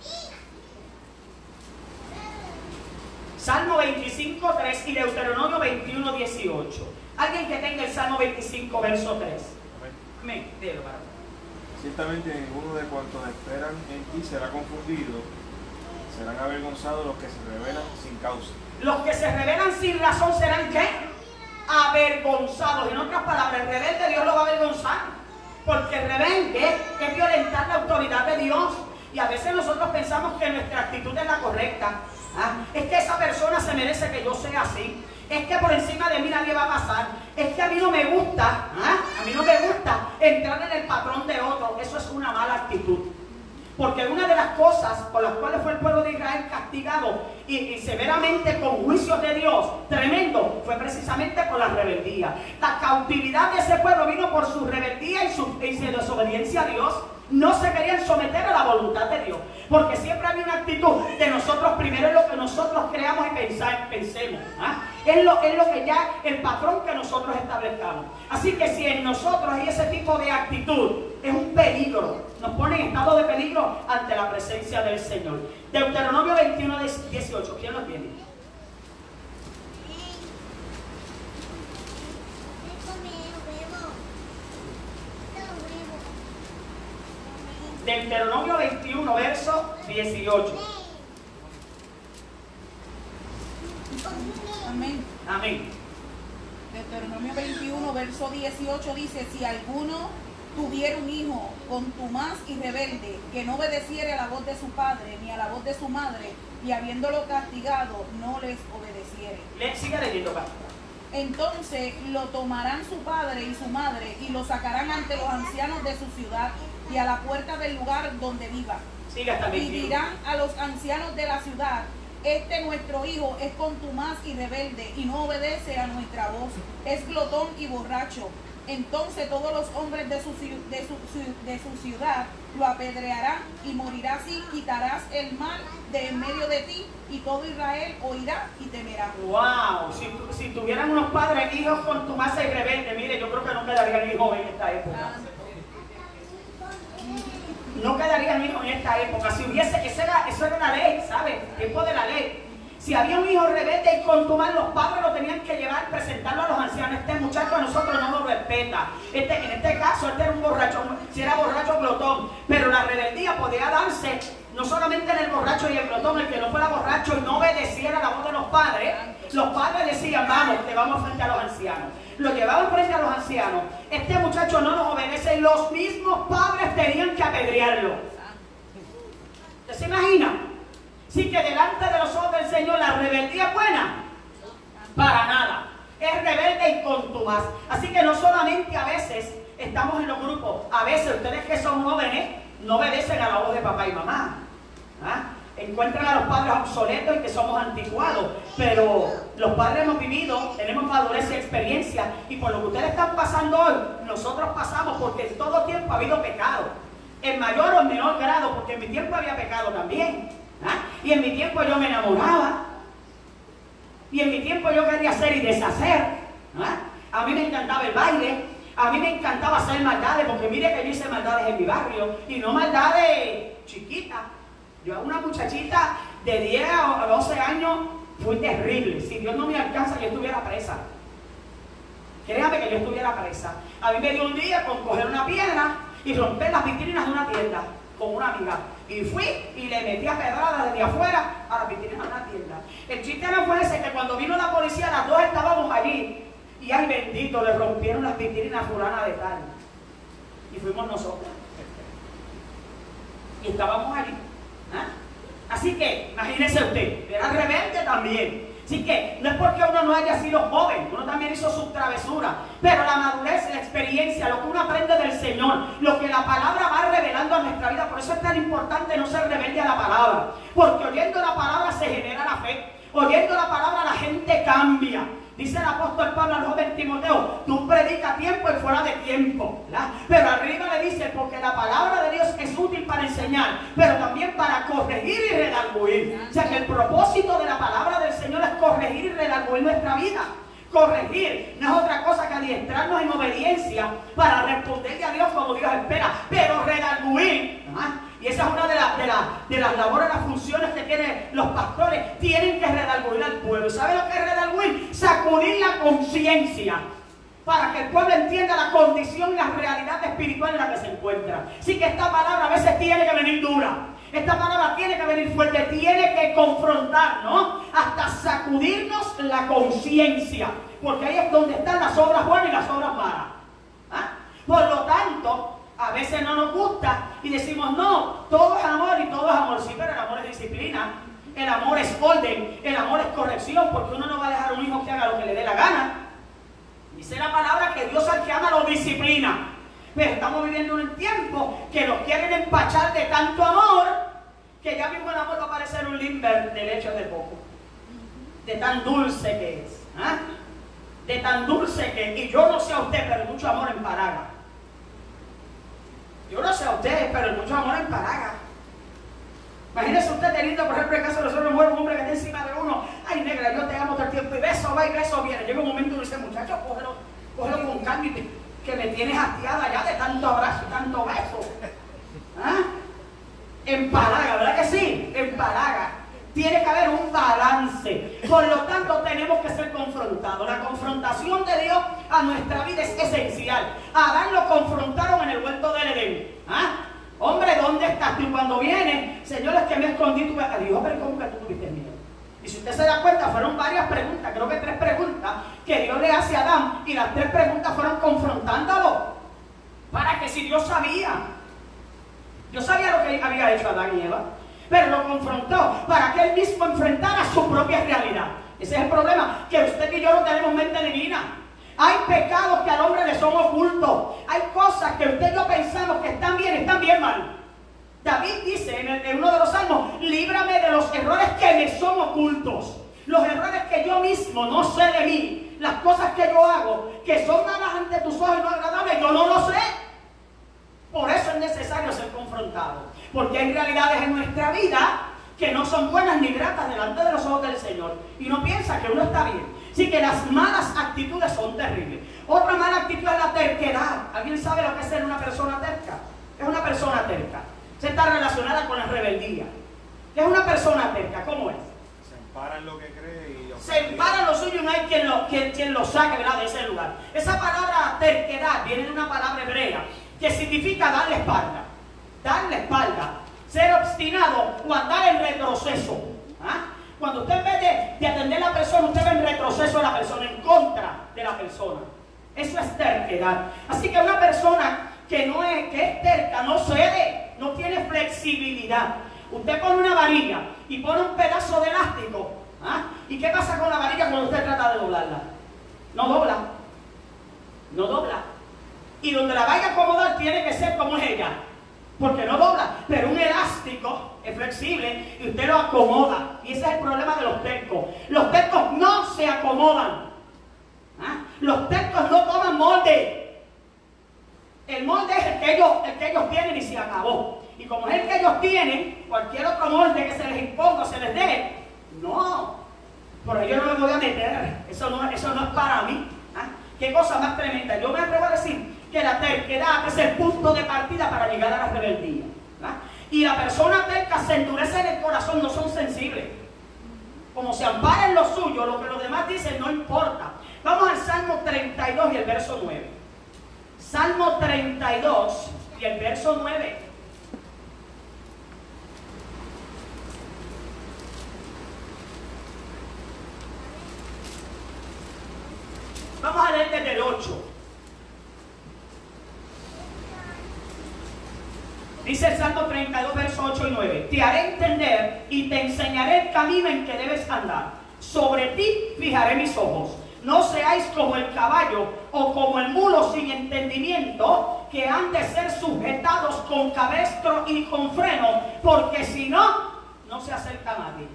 Salmo veinticinco, tres y Deuteronomio veintiuno, dieciocho. Alguien que tenga el Salmo veinticinco, verso tres. Amén. Amén. Ciertamente ninguno de cuantos esperan en ti será confundido. Serán avergonzados los que se rebelan sin causa. Los que se rebelan sin razón serán ¿qué? Avergonzados. En otras palabras, el rebelde Dios lo va a avergonzar. Porque el rebelde es violentar la autoridad de Dios. Y a veces nosotros pensamos que nuestra actitud es la correcta. ¿Ah? Es que esa persona se merece que yo sea así. Es que por encima de mí nadie va a pasar. Es que a mí no me gusta, ¿ah? a mí no me gusta entrar en el patrón de otro. Eso es una mala actitud. Porque una de las cosas por las cuales fue el pueblo de Israel castigado y, y severamente con juicios de Dios tremendo, fue precisamente por la rebeldía. La cautividad de ese pueblo vino por su rebeldía y su, y su desobediencia a Dios. No se querían someter a la voluntad de Dios, porque siempre había una actitud de nosotros primero en lo que nosotros creamos y pensar, pensemos. ¿ah? Es, lo, es lo que ya el patrón que nosotros establezcamos. Así que si en nosotros hay ese tipo de actitud, es un peligro, nos pone en estado de peligro ante la presencia del Señor. Deuteronomio veintiuno, dieciocho, ¿quién lo tiene? Deuteronomio veintiuno, verso dieciocho. Amén. Amén. Deuteronomio veintiuno, verso dieciocho dice: si alguno tuviera un hijo contumaz y rebelde, que no obedeciere a la voz de su padre ni a la voz de su madre, y habiéndolo castigado no les obedeciere, Le, siga leyendo, pastor. entonces lo tomarán su padre y su madre y lo sacarán ante los ancianos de su ciudad y a la puerta del lugar donde viva. Siga hasta Y veintiuno. dirán a los ancianos de la ciudad: este nuestro hijo es contumaz y rebelde y no obedece a nuestra voz, es glotón y borracho. Entonces todos los hombres de su, de su, de su ciudad lo apedrearán y morirá así. Quitarás el mal de en medio de ti y todo Israel oirá y temerá. Wow, si, tu, si tuvieran unos padres hijos contumaces y rebeldes, mire, yo creo que no quedarían hijos en esta época. No quedarían hijos en esta época. Si hubiese, eso era, eso era una ley, ¿sabes? Tiempo de la ley. Si había un hijo rebelde y contumaz, los padres lo tenían que llevar, presentarlo a los ancianos. Este muchacho a nosotros no nos respeta. Este, en este caso, este era un borracho, si era borracho, glotón. Pero la rebeldía podía darse no solamente en el borracho y el glotón, el que no fuera borracho y no obedeciera la voz de los padres. Los padres decían: vamos, te vamos frente a los ancianos. Lo llevaban frente a los ancianos. Este muchacho no nos obedece. Los mismos padres tenían que apedrearlo. ¿Usted se imagina? Sí, que delante de los ojos del Señor la rebeldía es buena. Para nada. Es rebelde y contumaz. Así que no solamente a veces estamos en los grupos. A veces ustedes que son jóvenes no obedecen a la voz de papá y mamá. ¿Ah? Encuentran a los padres obsoletos y que somos anticuados. Pero los padres hemos vivido, tenemos madurez y experiencia. Y por lo que ustedes están pasando hoy, nosotros pasamos, porque en todo tiempo ha habido pecado. En mayor o en menor grado, porque en mi tiempo había pecado también. ¿Ah? Y en mi tiempo yo me enamoraba. Y en mi tiempo yo quería hacer y deshacer. ¿Ah? A mí me encantaba el baile. A mí me encantaba hacer maldades, porque mire que yo hice maldades en mi barrio. Y no maldades chiquitas. Yo a una muchachita de diez a doce años fui terrible. Si Dios no me alcanza, yo estuviera presa. Créame que yo estuviera presa. A mí me dio un día con coger una piedra y romper las vitrinas de una tienda con una amiga. Y fui y le metí a pedradas desde afuera a las vitrinas de una tienda. El chiste no fue ese, que cuando vino la policía, las dos estábamos allí. Y ay bendito, le rompieron las vitrinas a fulana de tal. Y fuimos nosotros. Y estábamos allí. ¿Ah? Así que, imagínese usted, era rebelde también. Así que, no es porque uno no haya sido joven, uno también hizo sus travesuras, pero la madurez, la experiencia, lo que uno aprende del Señor, lo que la palabra va revelando a nuestra vida. Por eso es tan importante no ser rebelde a la palabra, porque oyendo la palabra se genera la fe, oyendo la palabra la gente cambia. Dice el apóstol Pablo al joven Timoteo: tú predica a tiempo y fuera de tiempo, ¿verdad? Pero arriba le dice: porque la palabra de Dios es útil para enseñar, pero también para corregir y redarguir. O sea que el propósito de la palabra del Señor es corregir y redarguir nuestra vida. Corregir no es otra cosa que adiestrarnos en obediencia para responderle a Dios como Dios espera, pero redarguir, ¿ah? Y esa es una de, la, de, la, de las labores, las funciones que tienen los pastores. Tienen que redarguir al pueblo. ¿Sabe lo que es redarguir? Sacudir la conciencia para que el pueblo entienda la condición y la realidad espiritual en la que se encuentra. Así que esta palabra a veces tiene que venir dura. Esta palabra tiene que venir fuerte, tiene que confrontarnos hasta sacudirnos la conciencia, porque ahí es donde están las obras buenas y las obras malas. ¿Ah? Por lo tanto, a veces no nos gusta y decimos, no, todo es amor y todo es amor. Sí, pero el amor es disciplina, el amor es orden, el amor es corrección, porque uno no va a dejar a un hijo que haga lo que le dé la gana. Dice la palabra que Dios al que ama lo disciplina. Pero estamos viviendo un tiempo que nos quieren empachar de tanto amor, que ya mismo el amor va a parecer un limber de leche de poco. De tan dulce que es. ¿Ah? De tan dulce que, y yo no sé a usted, pero mucho amor en Paraga. Yo no sé a ustedes, pero mucho amor en Paraga. Imagínese usted teniendo, por ejemplo, el caso de nosotros, un hombre que está encima de uno. Ay, negra, yo te amo todo el tiempo. Y beso va y beso viene. Llega un momento y uno dice, muchacho, cógelo, cógelo con calma, que me tienes hastiada ya de tanto abrazo y tanto beso. ¿Ah? En Paraga, ¿verdad que sí? En Paraga. Tiene que haber un balance. Por lo tanto, tenemos que ser confrontados. La confrontación de Dios a nuestra vida es esencial. A Adán lo confrontaron en el huerto del Edén. ¿Ah? Hombre, ¿dónde estás tú? Y cuando viene, Señor, es que me escondí. Tú a Dios, pero ¿cómo que tú tuviste miedo? Y si usted se da cuenta, fueron varias preguntas, creo que tres preguntas, que Dios le hace a Adán. Y las tres preguntas fueron confrontándolo. Para que si Dios sabía. Dios sabía lo que había hecho Adán y Eva. Pero lo confrontó para que él mismo enfrentara su propia realidad. Ese es el problema, que usted y yo no tenemos mente divina. Hay pecados que al hombre le son ocultos. Hay cosas que usted y yo pensamos que están bien, están bien mal. David dice en, el, en uno de los salmos, líbrame de los errores que me son ocultos. Los errores que yo mismo no sé de mí. Las cosas que yo hago, que son malas ante tus ojos y no agradables, yo no lo sé. Por eso es necesario ser confrontado. Porque hay realidades en nuestra vida que no son buenas ni gratas delante de los ojos del Señor. Y uno piensa que uno está bien. Así que las malas actitudes son terribles. Otra mala actitud es la terquedad. ¿Alguien sabe lo que es ser una persona terca? Es una persona terca. Se está relacionada con la rebeldía. Es una persona terca. ¿Cómo es? Se empara en lo que cree y lo Se empara en lo suyo y no hay quien lo, quien, quien lo saque, ¿verdad?, de ese lugar. Esa palabra terquedad viene de una palabra hebrea que significa darle espalda. Darle espalda, ser obstinado o andar en retroceso. ¿Ah? Cuando usted en vez de, de atender a la persona, usted ve en retroceso a la persona, en contra de la persona. Eso es terquedad. Así que una persona que no es, que es terca, no cede, no tiene flexibilidad. Usted pone una varilla y pone un pedazo de elástico. ¿Ah? ¿Y qué pasa con la varilla cuando usted trata de doblarla? No dobla. No dobla. Y donde la vaya a acomodar tiene que ser como es ella. Porque no dobla, pero un elástico es flexible y usted lo acomoda. Y ese es el problema de los tercos. Los tercos no se acomodan. ¿Ah? Los tercos no toman molde. El molde es el que, ellos, el que ellos tienen y se acabó. Y como es el que ellos tienen, cualquier otro molde que se les imponga o se les dé, no. Por ello no me voy a meter. Eso no, eso no es para mí. ¿Ah? Qué cosa más tremenda. Yo me atrevo a decir que la terquedad es el punto de partida para llegar a la rebeldía. ¿Verdad? Y la persona terca se endurece en el corazón, no son sensibles. Como se ampara en lo suyo, lo que los demás dicen no importa. Vamos al Salmo treinta y dos y el verso nueve. Salmo treinta y dos y el verso nueve. Vamos a leer desde el ocho. Dice el Salmo treinta y dos, versos ocho y nueve. Te haré entender y te enseñaré el camino en que debes andar. Sobre ti fijaré mis ojos. No seáis como el caballo o como el mulo sin entendimiento, que han de ser sujetados con cabestro y con freno, porque si no, no se acerca a nadie.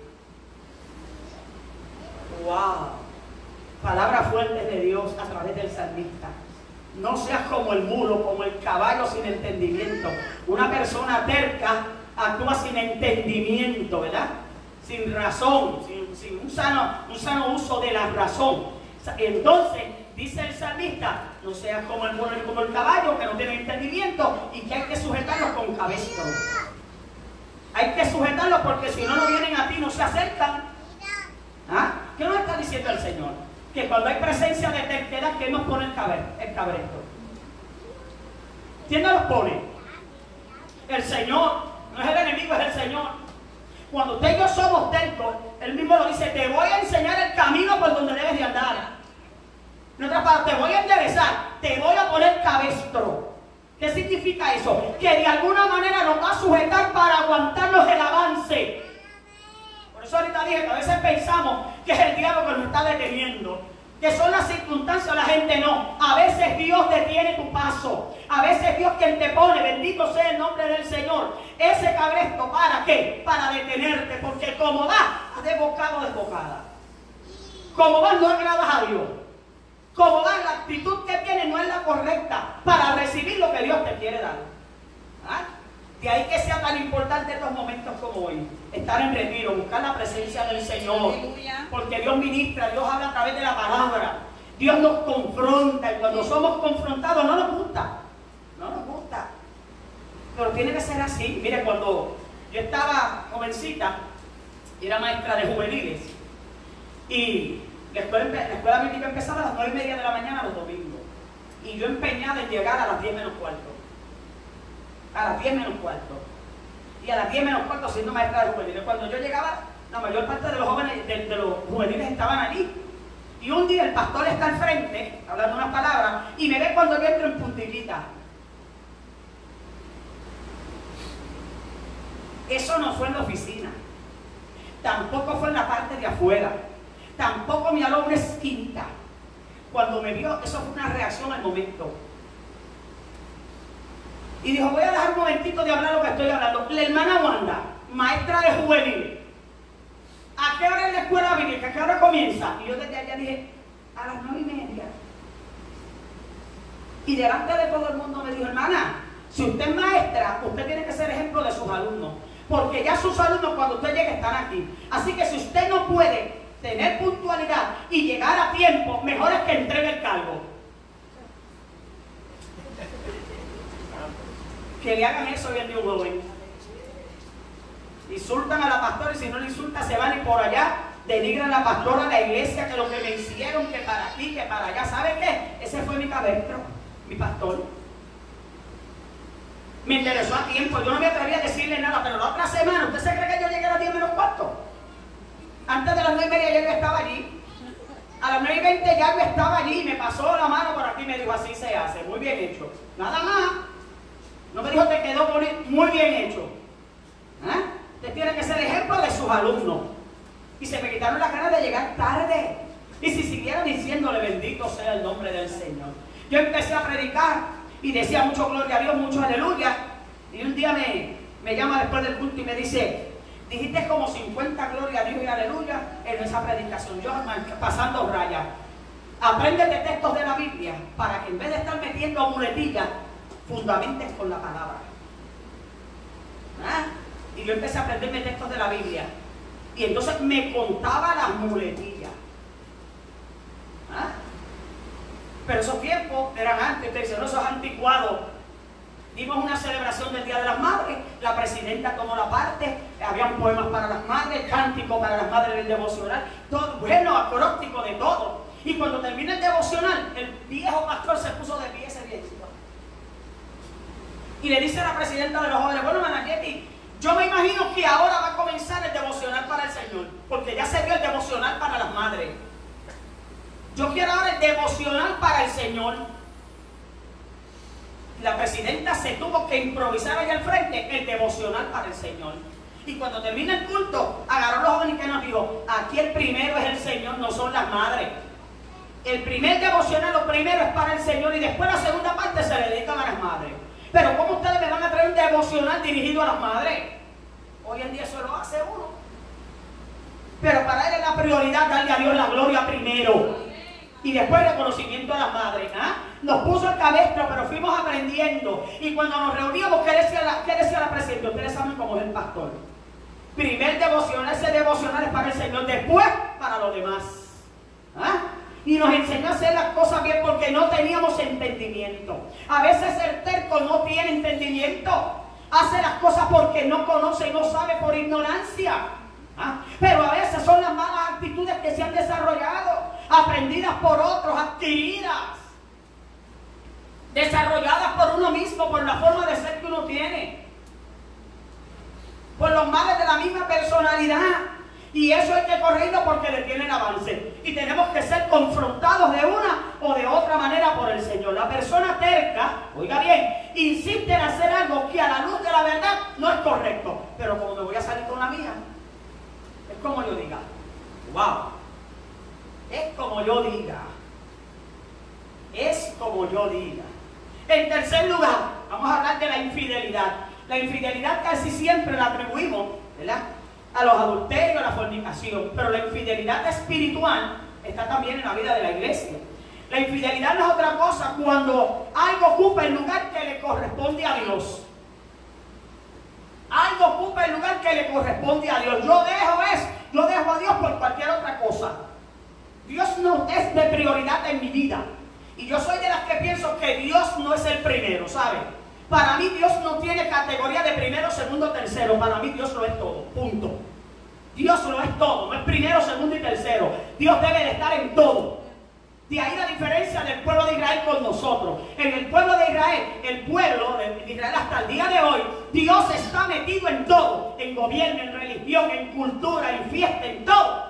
¡Wow! Palabras fuertes de Dios a través del salmista. No seas como el mulo, como el caballo sin entendimiento. Una persona terca actúa sin entendimiento, ¿verdad? Sin razón, sin, sin un, sano, un sano uso de la razón. Entonces, dice el salmista, no seas como el mulo ni como el caballo, que no tienen entendimiento y que hay que sujetarlos con cabestro. Hay que sujetarlos porque si no, no vienen a ti, no se acercan. ¿Ah? ¿Qué nos está diciendo el Señor? Que cuando hay presencia de terquedad, ¿quién nos pone el, caber, el cabresto? ¿Quién nos los pone? El Señor. No es el enemigo, es el Señor. Cuando usted y yo somos tercos, Él mismo lo dice, te voy a enseñar el camino por donde debes de andar. En otras palabras, te voy a enderezar, te voy a poner cabestro. ¿Qué significa eso? Que de alguna manera nos va a sujetar para aguantarnos el avance. Por eso ahorita dije que a veces pensamos que es el diablo que nos está deteniendo, que son las circunstancias, la gente no. A veces Dios detiene tu paso. A veces Dios quien te pone, bendito sea el nombre del Señor, ese cabresto, ¿para qué? Para detenerte, porque como vas, de bocado desbocada. Como vas, no agradas a Dios. Como vas, la actitud que tienes no es la correcta para recibir lo que Dios te quiere dar. ¿Ah? De ahí que sea tan importante estos momentos como hoy. Estar en retiro, buscar la presencia del Señor. Aleluya. Porque Dios ministra, Dios habla a través de la palabra. Dios nos confronta y cuando somos confrontados no nos gusta. No nos gusta. Pero tiene que ser así. Mire, cuando yo estaba jovencita, era maestra de juveniles. Y la escuela, la escuela bíblica empezaba a las nueve y media de la mañana los domingos. Y yo empeñada en llegar a las diez menos cuarto. A las diez menos cuarto. Y a las diez menos cuarto siendo maestra de juveniles. Cuando yo llegaba, la mayor parte de los jóvenes, de, de los juveniles estaban allí. Y un día el pastor está al frente, hablando unas palabras, y me ve cuando yo entro en puntillita. Eso no fue en la oficina. Tampoco fue en la parte de afuera. Tampoco me habló una esquinita. Cuando me vio, eso fue una reacción al momento. Y dijo, voy a dejar un momentito de hablar lo que estoy hablando. La hermana Wanda, maestra de juvenil, ¿a qué hora es la escuela bíblica? ¿A qué hora comienza? Y yo desde allá dije, a las nueve y media. Y delante de todo el mundo me dijo, hermana, si usted es maestra, usted tiene que ser ejemplo de sus alumnos. Porque ya sus alumnos cuando usted llegue están aquí. Así que si usted no puede tener puntualidad y llegar a tiempo, mejor es que entregue el cargo. Que le hagan eso hoy en día un joven. Insultan a la pastora y si no le insultan se van y por allá denigran a la pastora, a la iglesia, que lo que me hicieron, que para aquí, que para allá. ¿Sabe qué? Ese fue mi cabestro, mi pastor. Me interesó a tiempo, yo no me atreví a decirle nada, pero la otra semana, ¿usted se cree que yo llegué a las diez menos cuarto? Antes de las nueve y media ya yo estaba allí. A las nueve y veinte ya yo estaba allí y me pasó la mano por aquí y me dijo, así se hace, muy bien hecho. Nada más. No me dijo, te quedó muy bien hecho. ¿Eh? Usted tiene que ser ejemplo de sus alumnos. Y se me quitaron las ganas de llegar tarde. Y si siguieron diciéndole, bendito sea el nombre del Señor. Yo empecé a predicar y decía mucho gloria a Dios, mucho aleluya. Y un día me, me llama después del culto y me dice, dijiste como cincuenta gloria a Dios y aleluya en esa predicación. Yo pasando rayas. Apréndete textos de la Biblia para que en vez de estar metiendo muletillas, fundamentes con la palabra. ¿Ah? Y yo empecé a aprenderme textos de la Biblia. Y entonces me contaba las muletillas. ¿Ah? Pero esos tiempos eran antes. Usted dice, no, eso es anticuado. Dimos una celebración del Día de las Madres. La presidenta tomó la parte. Habían poemas para las madres, cántico para las madres del devocional. Todo, bueno, acróstico de todo. Y cuando termina el devocional, el viejo pastor se puso de pie ese viejito. Y le dice a la presidenta de los jóvenes, bueno, Manayetti, yo me imagino que ahora va a comenzar el devocional para el Señor, porque ya se dio el devocional para las madres. Yo quiero ahora el devocional para el Señor. La presidenta se tuvo que improvisar allá al frente el devocional para el Señor. Y cuando termina el culto, agarró a los jóvenes que nos dijo, aquí el primero es el Señor, no son las madres. El primer devocional, lo primero es para el Señor y después la segunda parte se le dedican a las madres. Pero ¿cómo ustedes me van a traer un devocional dirigido a las madres? Hoy en día eso lo hace uno. Pero para él es la prioridad darle a Dios la gloria primero. Y después el reconocimiento a las madres. ¿Ah? Nos puso el cabestro, pero fuimos aprendiendo. Y cuando nos reuníamos, ¿qué decía la, qué decía la presidenta? Ustedes saben cómo es el pastor. Primer devocional, ese devocional es para el Señor. Después, para los demás. ¿Ah? Y nos enseñó a hacer las cosas bien porque no teníamos entendimiento. A veces el terco no tiene entendimiento. Hace las cosas porque no conoce y no sabe por ignorancia. ¿Ah? Pero a veces son las malas actitudes que se han desarrollado, aprendidas por otros, adquiridas, desarrolladas por uno mismo, por la forma de ser que uno tiene. realidad. Y eso hay que corregirlo porque detiene el avance. Y tenemos que ser confrontados de una o de otra manera por el Señor. La persona terca, oiga bien, insiste en hacer algo que a la luz de la verdad no es correcto. Pero como me voy a salir con la mía, es como yo diga. Wow. Es como yo diga. Es como yo diga. En tercer lugar, vamos a hablar de la infidelidad. La infidelidad casi siempre la atribuimos, ¿verdad?, a los adulterios, a la fornicación, pero la infidelidad espiritual está también en la vida de la iglesia. La infidelidad no es otra cosa cuando algo ocupa el lugar que le corresponde a Dios. Algo ocupa el lugar que le corresponde a Dios. Yo dejo es, yo dejo a Dios por cualquier otra cosa. Dios no es de prioridad en mi vida. Y yo soy de las que pienso que Dios no es el primero, ¿saben? Para mí Dios no tiene categoría de primero, segundo, tercero. Para mí Dios lo es todo, punto. Dios lo es todo, no es primero, segundo y tercero. Dios debe de estar en todo. De ahí la diferencia del pueblo de Israel con nosotros. En el pueblo de Israel, el pueblo de Israel hasta el día de hoy, Dios está metido en todo. En gobierno, en religión, en cultura, en fiesta, en todo.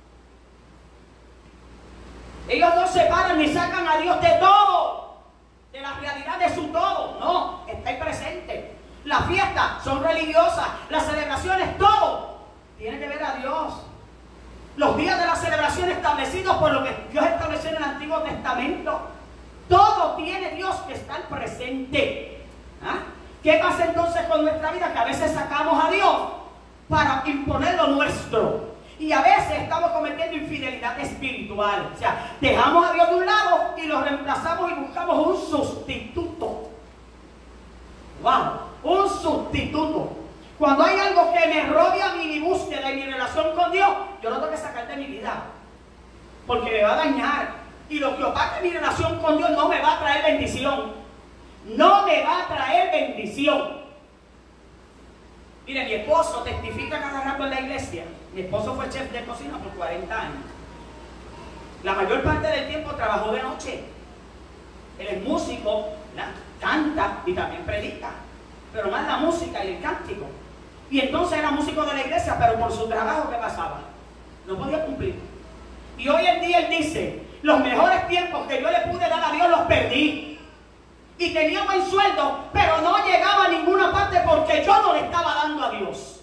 Ellos no separan ni sacan a Dios de todo. De la realidad de su todo, no, está ahí presente. Las fiestas son religiosas, las celebraciones, todo tiene que ver a Dios. Los días de la celebración establecidos por lo que Dios estableció en el Antiguo Testamento, todo tiene Dios que estar presente. ¿Ah? ¿Qué pasa entonces con nuestra vida? Que a veces sacamos a Dios para imponer lo nuestro. Y a veces estamos cometiendo infidelidad espiritual. O sea, dejamos a Dios de un lado y lo reemplazamos y buscamos un sustituto. ¡Wow! Un sustituto. Cuando hay algo que me roba mi búsqueda y mi relación con Dios, yo lo tengo que sacar de mi vida. Porque me va a dañar. Y lo que opaque mi relación con Dios no me va a traer bendición. No me va a traer bendición. Mire, mi esposo testifica cada rato en la iglesia. Mi esposo fue chef de cocina por cuarenta años. La mayor parte del tiempo trabajó de noche. Él es músico, ¿verdad?, canta y también predica. Pero más la música y el cántico. Y entonces era músico de la iglesia, pero por su trabajo, ¿qué pasaba? No podía cumplir. Y hoy en día él dice, los mejores tiempos que yo le pude dar a Dios los perdí. Y tenía buen sueldo, pero no llegaba a ninguna parte porque yo no le estaba dando a Dios.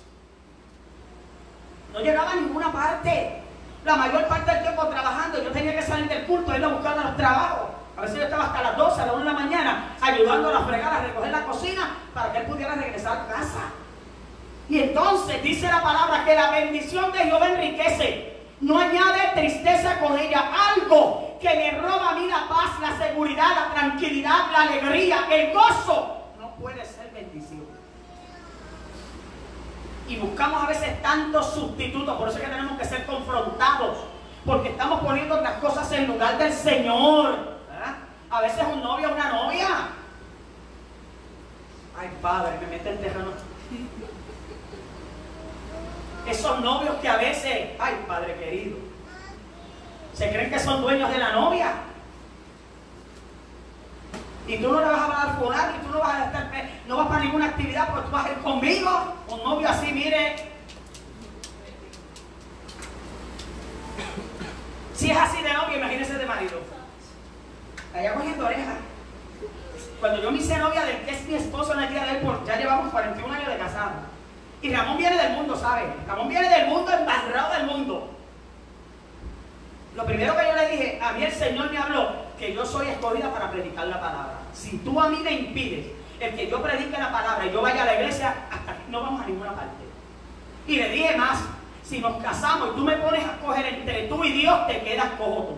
No llegaba a ninguna parte. La mayor parte del tiempo trabajando, yo tenía que salir del culto, ir a buscar a los trabajos. A veces yo estaba hasta las doce, a las una de la mañana, ayudándolo a fregar, a recoger la cocina, para que él pudiera regresar a casa. Y entonces dice la palabra que la bendición de Jehová enriquece, no añade tristeza con ella. Algo que me roba a mí la paz, la seguridad, la tranquilidad, la alegría, el gozo, no puede ser bendición. Y buscamos a veces tantos sustitutos, por eso es que tenemos que ser confrontados, porque estamos poniendo otras cosas en lugar del Señor. ¿Verdad? A veces un novio o una novia. Ay, Padre, me mete el terreno. Esos novios que a veces, ay, Padre querido, se creen que son dueños de la novia. Y tú no le vas a dar funeral, y tú no vas a estar, no vas para ninguna actividad porque tú vas a ir conmigo. Un novio así, mire. Si es así de novio, imagínese de marido. Allá cogiendo orejas. Cuando yo me hice novia del que es mi esposo en el día de hoy, ya llevamos cuarenta y un años de casado. Y Ramón viene del mundo, ¿sabe? Ramón viene del mundo, embarrado del mundo. Lo primero que yo le dije, a mí el Señor me habló que yo soy escogida para predicar la palabra. Si tú a mí me impides el que yo predique la palabra y yo vaya a la iglesia, hasta aquí no vamos a ninguna parte. Y le dije más, si nos casamos y tú me pones a escoger entre tú y Dios, te quedas cojo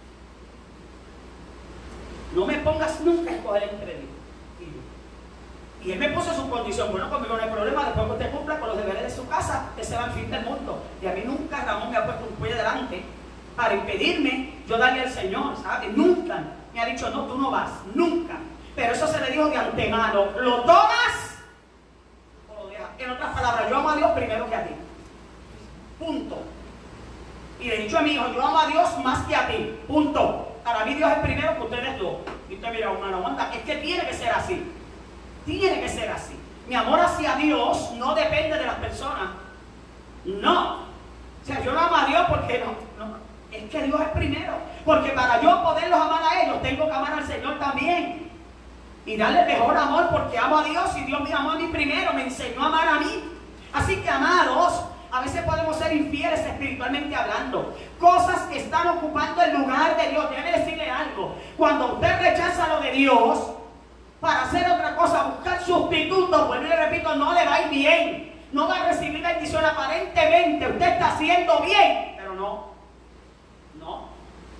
tú. No me pongas nunca a escoger entre Dios y yo. Y él me puso su condición, bueno, conmigo no hay problema, después que usted cumpla con los deberes de su casa, usted se va al fin del mundo. Y a mí nunca Ramón me ha puesto un cuello delante para impedirme yo darle al Señor, ¿sabes? Nunca me ha dicho, no, tú no vas, nunca. Pero eso se le dijo de antemano, ¿lo tomas o lo dejas? En otras palabras, yo amo a Dios primero que a ti. Punto. Y le he dicho a mi hijo, yo amo a Dios más que a ti. Punto. Para mí Dios es primero que ustedes dos. Y usted mira, hermano, aguanta. Es que tiene que ser así. Tiene que ser así. Mi amor hacia Dios no depende de las personas. No. O sea, yo no amo a Dios porque no, no. Es que Dios es primero. Porque para yo poderlos amar a ellos, tengo que amar al Señor también. Y darle mejor amor porque amo a Dios y Dios me amó a mí primero, me enseñó a amar a mí. Así que, amados, a veces podemos ser infieles espiritualmente hablando. Cosas que están ocupando el lugar de Dios. Déjeme decirle algo. Cuando usted rechaza lo de Dios para hacer otra cosa, buscar sustitutos, bueno, y le repito, no le va a ir bien. No va a recibir bendición. Aparentemente usted está haciendo bien, pero no. No.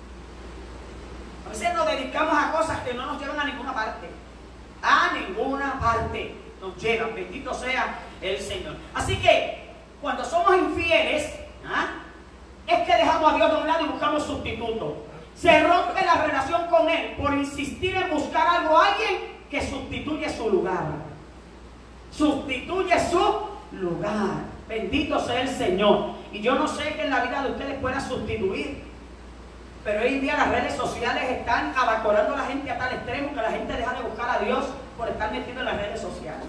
A veces nos dedicamos a cosas que no nos llevan a ninguna parte. A ninguna parte nos llevan. Bendito sea el Señor. Así que cuando somos infieles, ¿ah? es que dejamos a Dios de un lado y buscamos sustitutos. Se rompe la relación con Él por insistir en buscar algo a alguien que sustituye su lugar. Sustituye su lugar. Bendito sea el Señor. Y yo no sé que en la vida de ustedes pueda sustituir, pero hoy en día las redes sociales están abacorando a la gente a tal extremo que la gente deja de buscar a Dios por estar metido en las redes sociales.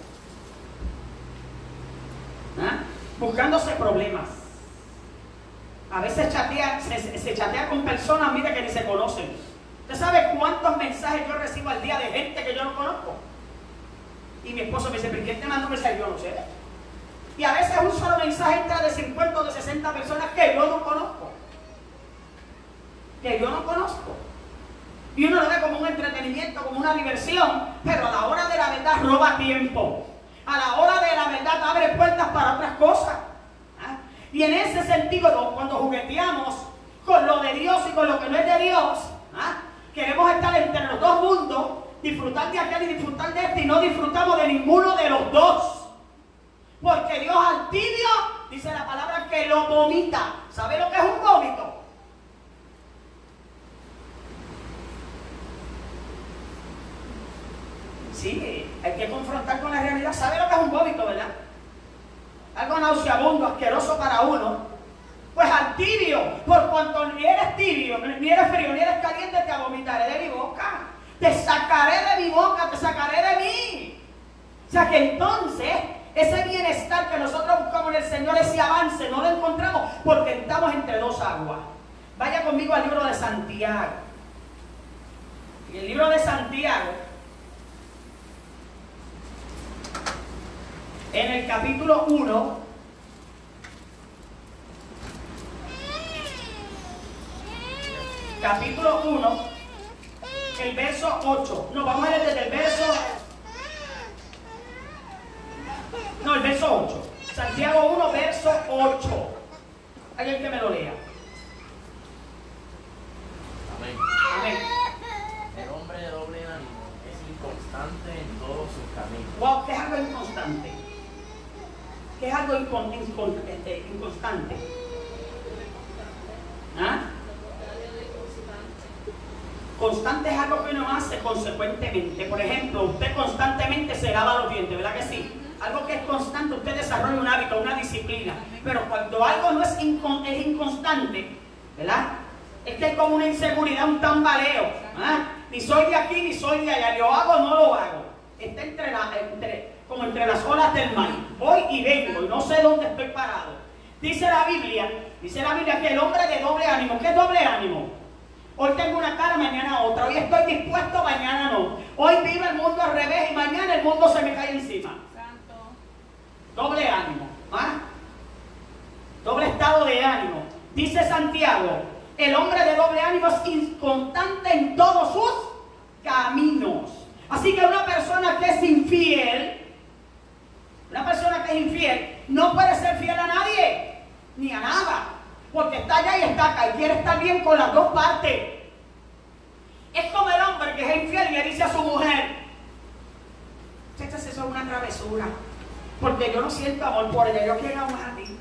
¿Ah? Buscándose problemas. A veces chatea, se, se chatea con personas, mire, que ni se conocen. ¿Usted sabe cuántos mensajes yo recibo al día de gente que yo no conozco? Y mi esposo me dice, ¿pero quién te mandó un mensaje? Yo no sé. Y a veces un solo mensaje entra de cincuenta o de sesenta personas que yo no conozco. Que yo no conozco. Y uno lo ve como un entretenimiento, como una diversión, pero a la hora de la verdad roba tiempo. A la hora de la verdad abre puertas para otras cosas. ¿Ah? Y en ese sentido, cuando jugueteamos con lo de Dios y con lo que no es de Dios, ¿ah? queremos estar entre los dos mundos, disfrutar de aquel y disfrutar de este, y no disfrutamos de ninguno de los dos. Porque Dios al tibio, dice la palabra, que lo vomita. ¿Sabe lo que es un vómito? Sí, hay que confrontar con la realidad. ¿Sabe lo que es un vómito, verdad? Algo nauseabundo, asqueroso para uno. Pues al tibio, por cuanto ni eres tibio, ni eres frío, ni eres caliente, te vomitaré de mi boca. Te sacaré de mi boca, te sacaré de mí. O sea que entonces, ese bienestar que nosotros buscamos en el Señor, ese avance, no lo encontramos porque estamos entre dos aguas. Vaya conmigo al libro de Santiago. En el libro de Santiago, en el capítulo uno, capítulo uno, el verso ocho. No, vamos a leer desde el verso, no, el verso ocho. Santiago uno, verso ocho. Alguien que me lo lea. Amén. Amén. El hombre de doble ánimo es inconstante en todos sus caminos. Wow, ¿qué es algo inconstante? ¿Qué es algo incon, incon, este, inconstante? ¿Ah? Constante es algo que uno hace consecuentemente. Por ejemplo, usted constantemente se lava los dientes, ¿verdad que sí? Algo que es constante, usted desarrolla un hábito, una disciplina. Pero cuando algo no es, incon, es inconstante, ¿verdad? Es que es como una inseguridad, un tambaleo. ¿Ah? Ni soy de aquí, ni soy de allá. Lo hago o no lo hago. Está entre, la, entre, como entre las olas del mar. Voy y vengo y no sé dónde estoy parado. Dice la Biblia, dice la Biblia que el hombre de doble ánimo. ¿Qué es doble ánimo? Hoy tengo una cara, mañana otra. Hoy estoy dispuesto, mañana no. Hoy vive el mundo al revés y mañana el mundo se me cae encima. Santo. Doble ánimo. ¿Ah? Doble estado de ánimo. Dice Santiago, el hombre de doble ánimo es inconstante en todos sus caminos. Así que una persona que es infiel, una persona que es infiel, no puede ser fiel a nadie, ni a nada. Porque está allá y está acá y quiere estar bien con las dos partes. Es como el hombre que es infiel y le dice a su mujer, esto es una travesura, porque yo no siento amor por ella, yo quiero amar a ti.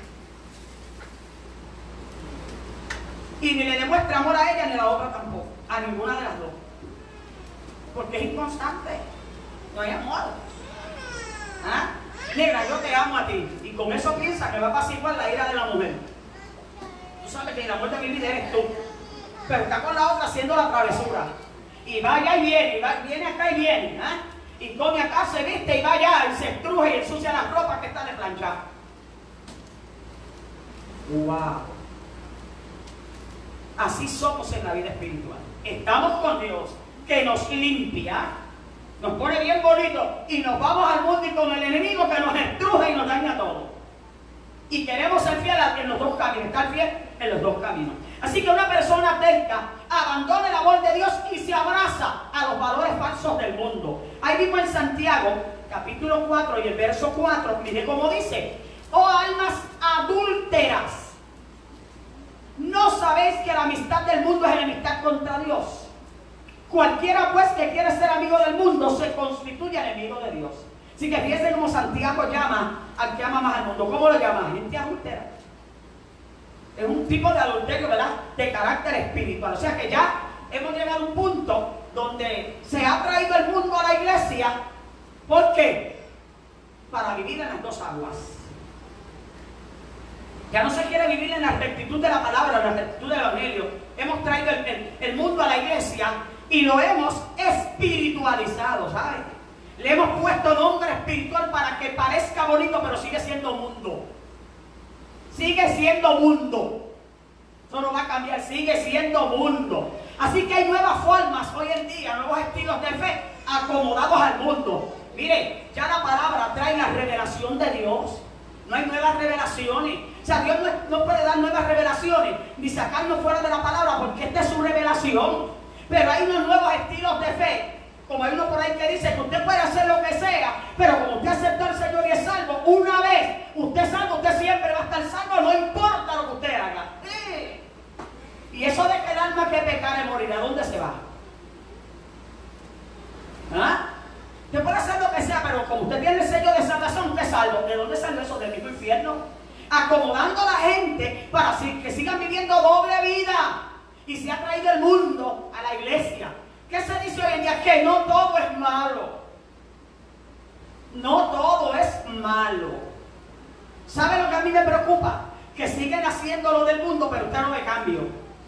Y ni le demuestra amor a ella ni a la otra tampoco, a ninguna de las dos. Porque es inconstante, no hay amor. ¿Ah? Negra, yo te amo a ti. Y con eso piensa que va a apaciguar la ira de la mujer. Tú sabes que el amor de mi vida eres tú. Pero está con la otra haciendo la travesura. Y va allá y viene, y va, viene acá y viene. ¿eh? Y come acá, se viste y va allá, y se estruje y ensucia las ropas que están de planchar. Wow. Así somos en la vida espiritual. Estamos con Dios, que nos limpia, nos pone bien bonito, y nos vamos al mundo y con el enemigo que nos estruja y nos daña todo. Y queremos ser fieles en los dos caminos, estar fiel en los dos caminos. Así que una persona terca abandona el amor de Dios y se abraza a los valores falsos del mundo. Ahí mismo en Santiago, capítulo cuatro y el verso cuatro, mire cómo dice: oh almas adúlteras, ¿no sabéis que la amistad del mundo es enemistad contra Dios? Cualquiera pues que quiere ser amigo del mundo se constituye enemigo de Dios. Así que fíjense cómo Santiago llama al que ama más al mundo. ¿Cómo lo llama? Gente adúltera. Es un tipo de adulterio, ¿verdad? De carácter espiritual. O sea que ya hemos llegado a un punto donde se ha traído el mundo a la iglesia. ¿Por qué? Para vivir en las dos aguas. Ya no se quiere vivir en la rectitud de la palabra, en la rectitud del evangelio. Hemos traído el, el, el mundo a la iglesia y lo hemos espiritualizado, ¿sabes? Le hemos puesto nombre espiritual para que parezca bonito, pero sigue siendo mundo. Sigue siendo mundo. Eso no va a cambiar, sigue siendo mundo. Así que hay nuevas formas hoy en día, nuevos estilos de fe acomodados al mundo. Mire, ya la palabra trae la revelación de Dios. No hay nuevas revelaciones. O sea, Dios no, no puede dar nuevas revelaciones ni sacarnos fuera de la palabra, porque esta es su revelación. Pero hay unos nuevos estilos de fe. Como hay uno por ahí que dice que usted puede hacer lo que sea, pero como usted aceptó al Señor y es salvo, una vez usted es salvo, usted siempre va a estar salvo, no importa lo que usted haga. Sí. Y eso de que el alma que pecare morirá, ¿a dónde se va? ¿Ah? Usted puede hacer lo que sea, pero como usted tiene el sello de salvación, usted es salvo. ¿De dónde salió eso? Del mismo infierno. Acomodando a la gente para que sigan viviendo doble vida. Y se ha traído el mundo a la iglesia. ¿Qué se dice hoy en día? Que no todo es malo. No todo es malo. ¿Sabe lo que a mí me preocupa? Que siguen haciendo lo del mundo, pero usted no ve cambio.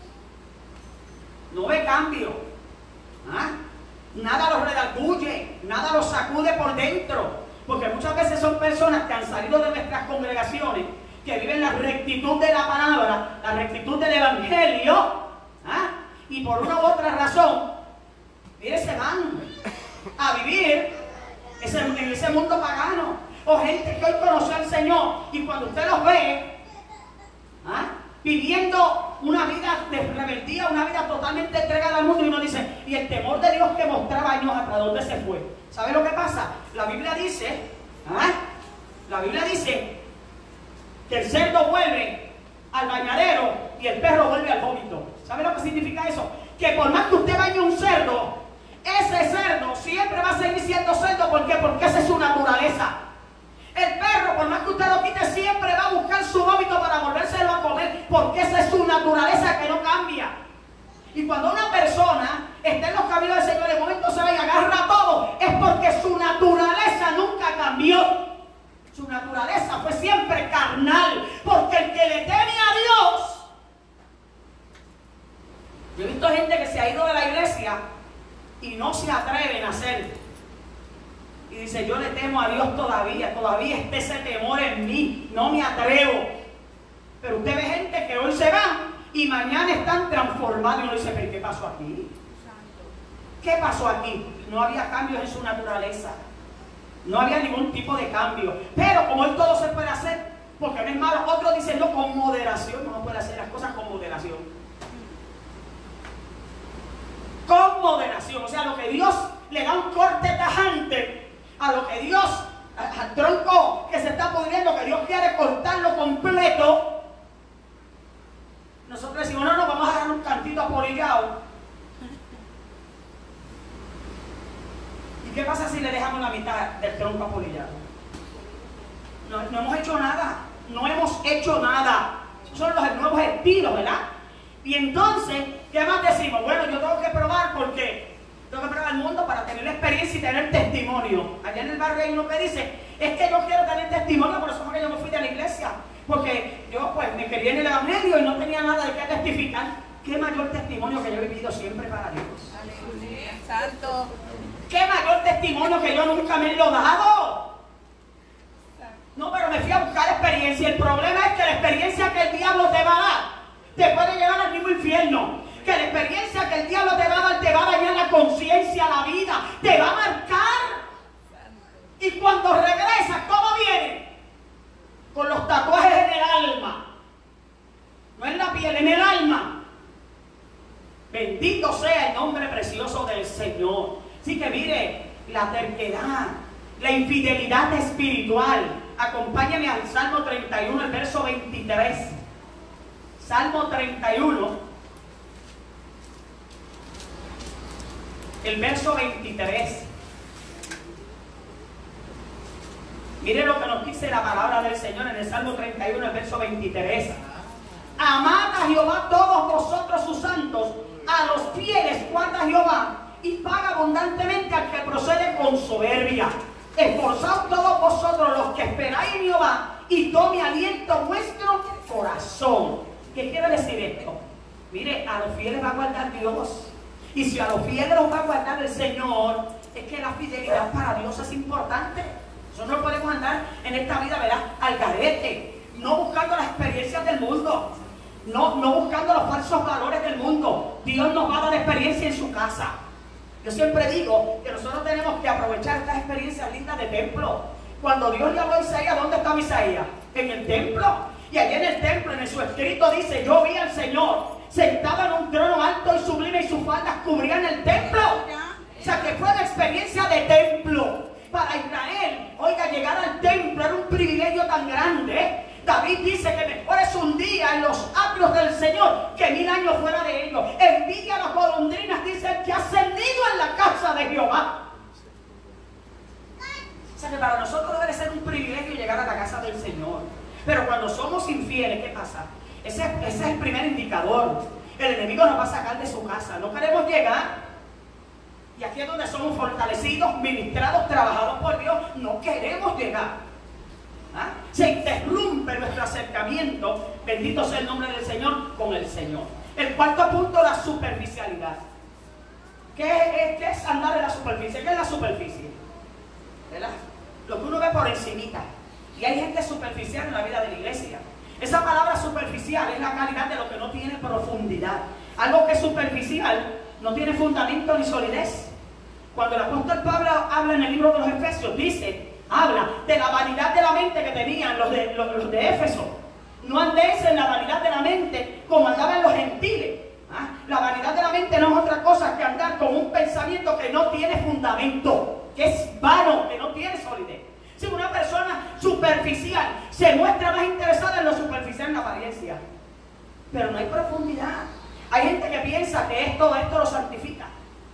No ve cambio. ¿Ah? Nada los redarguye, nada los sacude por dentro. Porque muchas veces son personas que han salido de nuestras congregaciones, que viven la rectitud de la palabra, la rectitud del evangelio, ¿ah? Y por una u otra razón, mire, se van a vivir ese, en ese mundo pagano. O gente que hoy conoció al Señor y cuando usted los ve, ¿ah? viviendo una vida de rebeldía, una vida totalmente entregada al mundo, y uno dice, y el temor de Dios que mostraba años atrás, ¿dónde se fue? ¿Sabe lo que pasa? La Biblia dice, ¿ah? la Biblia dice que el cerdo vuelve al bañadero y el perro vuelve al vómito. ¿Sabe lo que significa eso? Que por más que usted bañe un cerdo, ese cerdo siempre va a seguir siendo cerdo. ¿Por qué? Porque esa es su naturaleza. El perro, por más que usted lo quite, siempre va a buscar su vómito para volvérselo a comer, porque esa es su naturaleza que no cambia. Y cuando una persona está en los caminos del Señor, de momento se va y agarra todo, es porque su naturaleza nunca cambió. Su naturaleza fue siempre carnal, porque el que le teme a Dios. Yo he visto gente que se ha ido de la iglesia y no se atreven a hacer. Y dice, yo le temo a Dios todavía, todavía está ese temor en mí, no me atrevo. Pero usted ve gente que hoy se van y mañana están transformados y uno dice, pero ¿qué pasó aquí? ¿Qué pasó aquí? No había cambios en su naturaleza. No había ningún tipo de cambio. Pero como él todo se puede hacer, porque no es malo, otros dicen, no, con moderación, uno puede hacer las cosas con moderación. Con moderación, o sea, lo que Dios le da un corte tajante, a lo que Dios, al tronco que se está pudriendo, que Dios quiere cortarlo completo, nosotros decimos, no, no, vamos a dar un cantito apolillado. ¿Y qué pasa si le dejamos la mitad del tronco apolillado? No, no hemos hecho nada, no hemos hecho nada. Esos son los nuevos estilos, ¿verdad? Y entonces, ¿qué más decimos? Bueno, yo tengo que probar porque tengo que probar el mundo para tener la experiencia y tener testimonio. Allá en el barrio hay uno que dice, es que yo quiero tener testimonio, por eso es que yo me fui de la iglesia. Porque yo pues me quería en el evangelio y no tenía nada de qué testificar. ¿Qué mayor testimonio que yo he vivido siempre para Dios? Aleluya. Santo. ¿Qué mayor testimonio que yo nunca me lo he dado? No, pero me fui a buscar experiencia. El problema es que la experiencia que el diablo infierno. Que la experiencia que el diablo te va a dar te va a dañar la conciencia, la vida, te va a marcar. Y cuando regresas, ¿cómo viene? Con los tatuajes en el alma. No en la piel, en el alma. Bendito sea el nombre precioso del Señor. Así que mire, la terquedad, la infidelidad espiritual. Acompáñame al Salmo treinta y uno, el verso veintitrés. Salmo treinta y uno. El verso veintitrés. Mire lo que nos dice la palabra del Señor en el Salmo treinta y uno, el verso veintitrés. Amad a Jehová todos vosotros sus santos, a los fieles guarda Jehová, y paga abundantemente al que procede con soberbia. Esforzaos todos vosotros los que esperáis en Jehová, y tome aliento vuestro corazón. ¿Qué quiere decir esto? Mire, a los fieles va a guardar Dios. Y si a los fieles los va a guardar el Señor, es que la fidelidad para Dios es importante. Nosotros no podemos andar en esta vida, ¿verdad?, al garete, no buscando las experiencias del mundo, no, no buscando los falsos valores del mundo. Dios nos va a dar experiencia en su casa. Yo siempre digo que nosotros tenemos que aprovechar estas experiencias lindas de templo. Cuando Dios le habló a Isaías, ¿dónde estaba Isaías? En el templo. Y allí en el templo, en su escrito dice, yo vi al Señor sentado en un trono alto y sublime, y sus faldas cubrían el templo. O sea que fue una experiencia de templo. Para Israel, oiga, llegar al templo era un privilegio tan grande. David dice que mejor es un día en los atrios del Señor que mil años fuera de ellos. Envidia a las golondrinas, dice el que ha ascendido en la casa de Jehová. O sea que para nosotros debe ser un privilegio llegar a la casa del Señor. Pero cuando somos infieles, ¿qué pasa? Ese, ese es el primer indicador. El enemigo nos va a sacar de su casa. No queremos llegar. Y aquí es donde somos fortalecidos, ministrados, trabajados por Dios. No queremos llegar. ¿Ah? Se interrumpe nuestro acercamiento, bendito sea el nombre del Señor, con el Señor. El cuarto punto, la superficialidad. ¿Qué es, qué es andar en la superficie? ¿Qué es la superficie? ¿Verdad? Lo que uno ve por encimita. Y hay gente superficial en la vida de la iglesia. Esa palabra superficial es la calidad de lo que no tiene profundidad. Algo que es superficial no tiene fundamento ni solidez. Cuando el apóstol Pablo habla en el libro de los Efesios, dice, habla de la vanidad de la mente que tenían los de, los, los de Éfeso. No andéis en la vanidad de la mente como andaban los gentiles. ¿Ah? La vanidad de la mente no es otra cosa que andar con un pensamiento que no tiene fundamento, que es vano, que no tiene solidez. Si una persona superficial se muestra más interesada en lo superficial, en la apariencia, pero no hay profundidad. Hay gente que piensa que esto, esto lo santifica.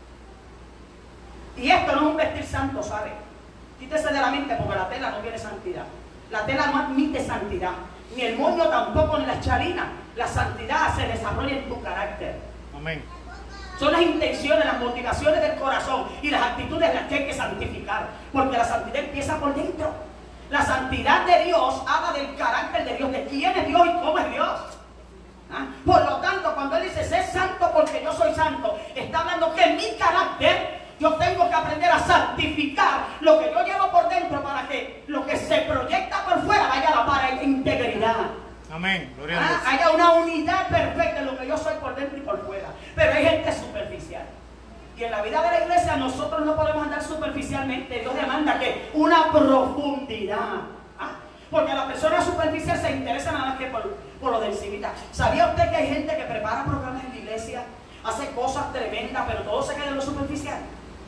Y esto no es un vestir santo, ¿sabe? Quítese de la mente porque la tela no tiene santidad. La tela no admite santidad. Ni el moño tampoco, ni la charina. La santidad se desarrolla en tu carácter. Amén. Son las intenciones, las motivaciones del corazón y las actitudes las que hay que santificar. Porque la santidad empieza por dentro. La santidad de Dios habla del carácter de Dios, de quién es Dios y cómo es Dios. ¿Ah? Por lo tanto, cuando Él dice, sé santo porque yo soy santo, está hablando que en mi carácter yo tengo que aprender a santificar lo que yo llevo por dentro para que lo que se proyecta por fuera vaya a la par, haya integridad. Amén. Gloria a ¿Ah? Dios. Haya una unidad perfecta en lo que yo soy por dentro y por fuera. Pero hay gente superficial. Y en la vida de la iglesia nosotros no podemos andar superficialmente. Dios demanda que una profundidad. ¿Ah? Porque la persona superficial se interesa nada más que por, por lo de encimita. ¿Sabía usted que hay gente que prepara programas en la iglesia, hace cosas tremendas, pero todo se queda en lo superficial?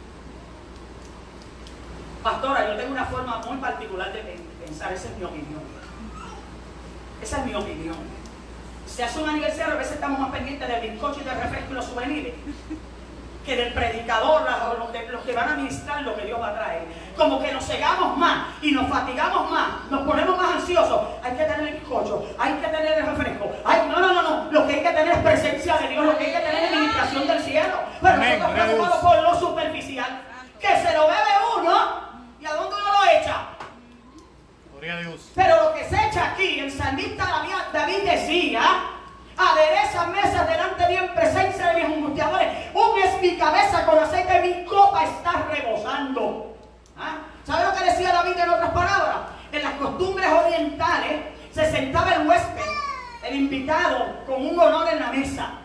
Pastora, yo tengo una forma muy particular de pensar, esa es mi opinión. Esa es mi opinión. Se hace un aniversario, a veces estamos más pendientes del bizcocho y del refresco y los souvenirs que del predicador, o los, de, los que van a ministrar lo que Dios va a traer. Como que nos cegamos más y nos fatigamos más, nos ponemos más ansiosos. Hay que tener el bizcocho, hay que tener el refresco. Hay, no, no, no, no. Lo que hay que tener es presencia de Dios, lo que hay que tener es administración del cielo. Pero Amén, nosotros preocupados por lo superficial, que se lo bebe uno y a dónde uno lo echa. Gloria a Dios. Pero lo que se echa aquí, el salmista David decía, adereza mesas delante de Dios en presencia de mis angustiadores, unges mi cabeza con aceite, mi copa está rebosando. ¿Ah? ¿Sabe lo que decía David en otras palabras? En las costumbres orientales se sentaba el huésped, el invitado, con un honor en la mesa.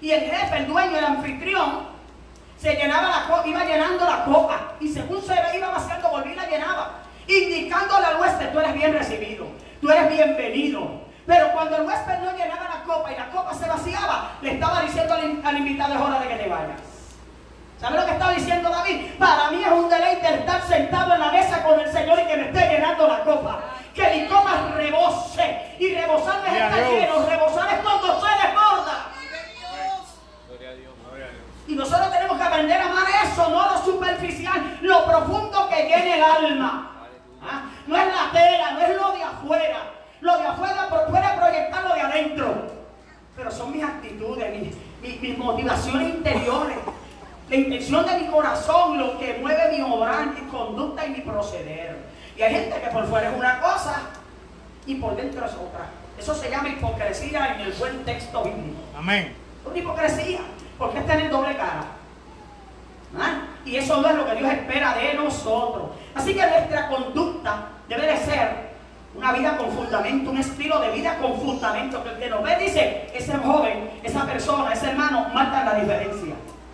Y el jefe, el dueño, el anfitrión, se llenaba la copa, iba llenando la copa. Y según se iba vaciando, volvía y la llenaba. Indicándole al huésped, tú eres bien recibido, tú eres bienvenido. Pero cuando el huésped no llenaba la copa y la copa se vaciaba, le estaba diciendo al, al invitado, es hora de que te vayas. ¿Sabe lo que estaba diciendo David? Para mí es un deleite estar sentado en la mesa con el Señor y que me esté llenando la copa. Que mi copa rebose. Y rebosar no es estar lleno, rebosar es cuando se desborda. Gloria a Dios. Gloria a Dios. Y nosotros tenemos que aprender a amar eso, no lo superficial, lo profundo que llena el alma. ¿Ah? No es la tela, no es lo de afuera. Lo de afuera puede proyectar lo de adentro. Pero son mis actitudes, mis, mis, mis motivaciones interiores. La intención de mi corazón, lo que mueve mi obrar, mi conducta y mi proceder. Y hay gente que por fuera es una cosa y por dentro es otra. Eso se llama hipocresía en el buen texto bíblico. Amén. Es una hipocresía, porque es tener doble cara. ¿Ah? Y eso no es lo que Dios espera de nosotros. Así que nuestra conducta debe de ser una vida con fundamento, un estilo de vida con fundamento. Que el que nos ve dice, ese joven, esa persona, ese hermano, marcan la diferencia.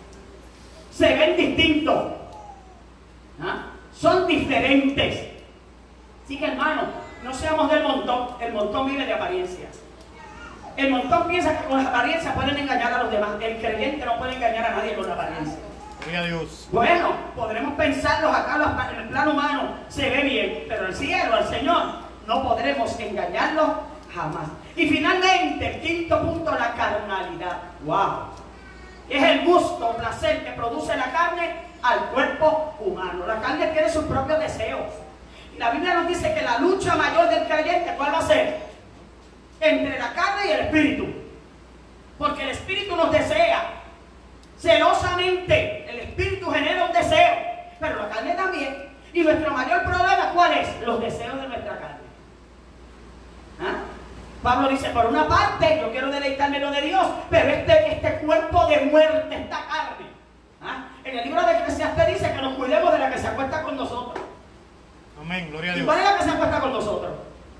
Se ven distintos. ¿Ah? Son diferentes. Así que, hermano, no seamos del montón. El montón vive de apariencias. El montón piensa que con las apariencias pueden engañar a los demás. El creyente no puede engañar a nadie con la apariencia. Gloria a Dios. Bueno, podremos pensarlos acá en el plano humano, se ve bien, pero el cielo, al Señor, no podremos engañarlos jamás. Y finalmente, el quinto punto, la carnalidad. ¡Wow! Es el gusto o placer que produce la carne al cuerpo humano. La carne tiene sus propios deseos. Y la Biblia nos dice que la lucha mayor del creyente, ¿cuál va a ser? Entre la carne y el espíritu. Porque el espíritu nos desea celosamente. El espíritu genera un deseo, pero la carne también. Y nuestro mayor problema, ¿cuál es? Los deseos de nuestra carne. ¿Ah? Pablo dice, por una parte, yo quiero deleitarme en lo de Dios, pero este, este cuerpo de muerte, esta carne. ¿Ah? En el libro de Eclesiastés dice que nos cuidemos de la que se acuesta con nosotros. Amén. Gloria a ¿Y Dios. cuál es la que se acuesta con nosotros?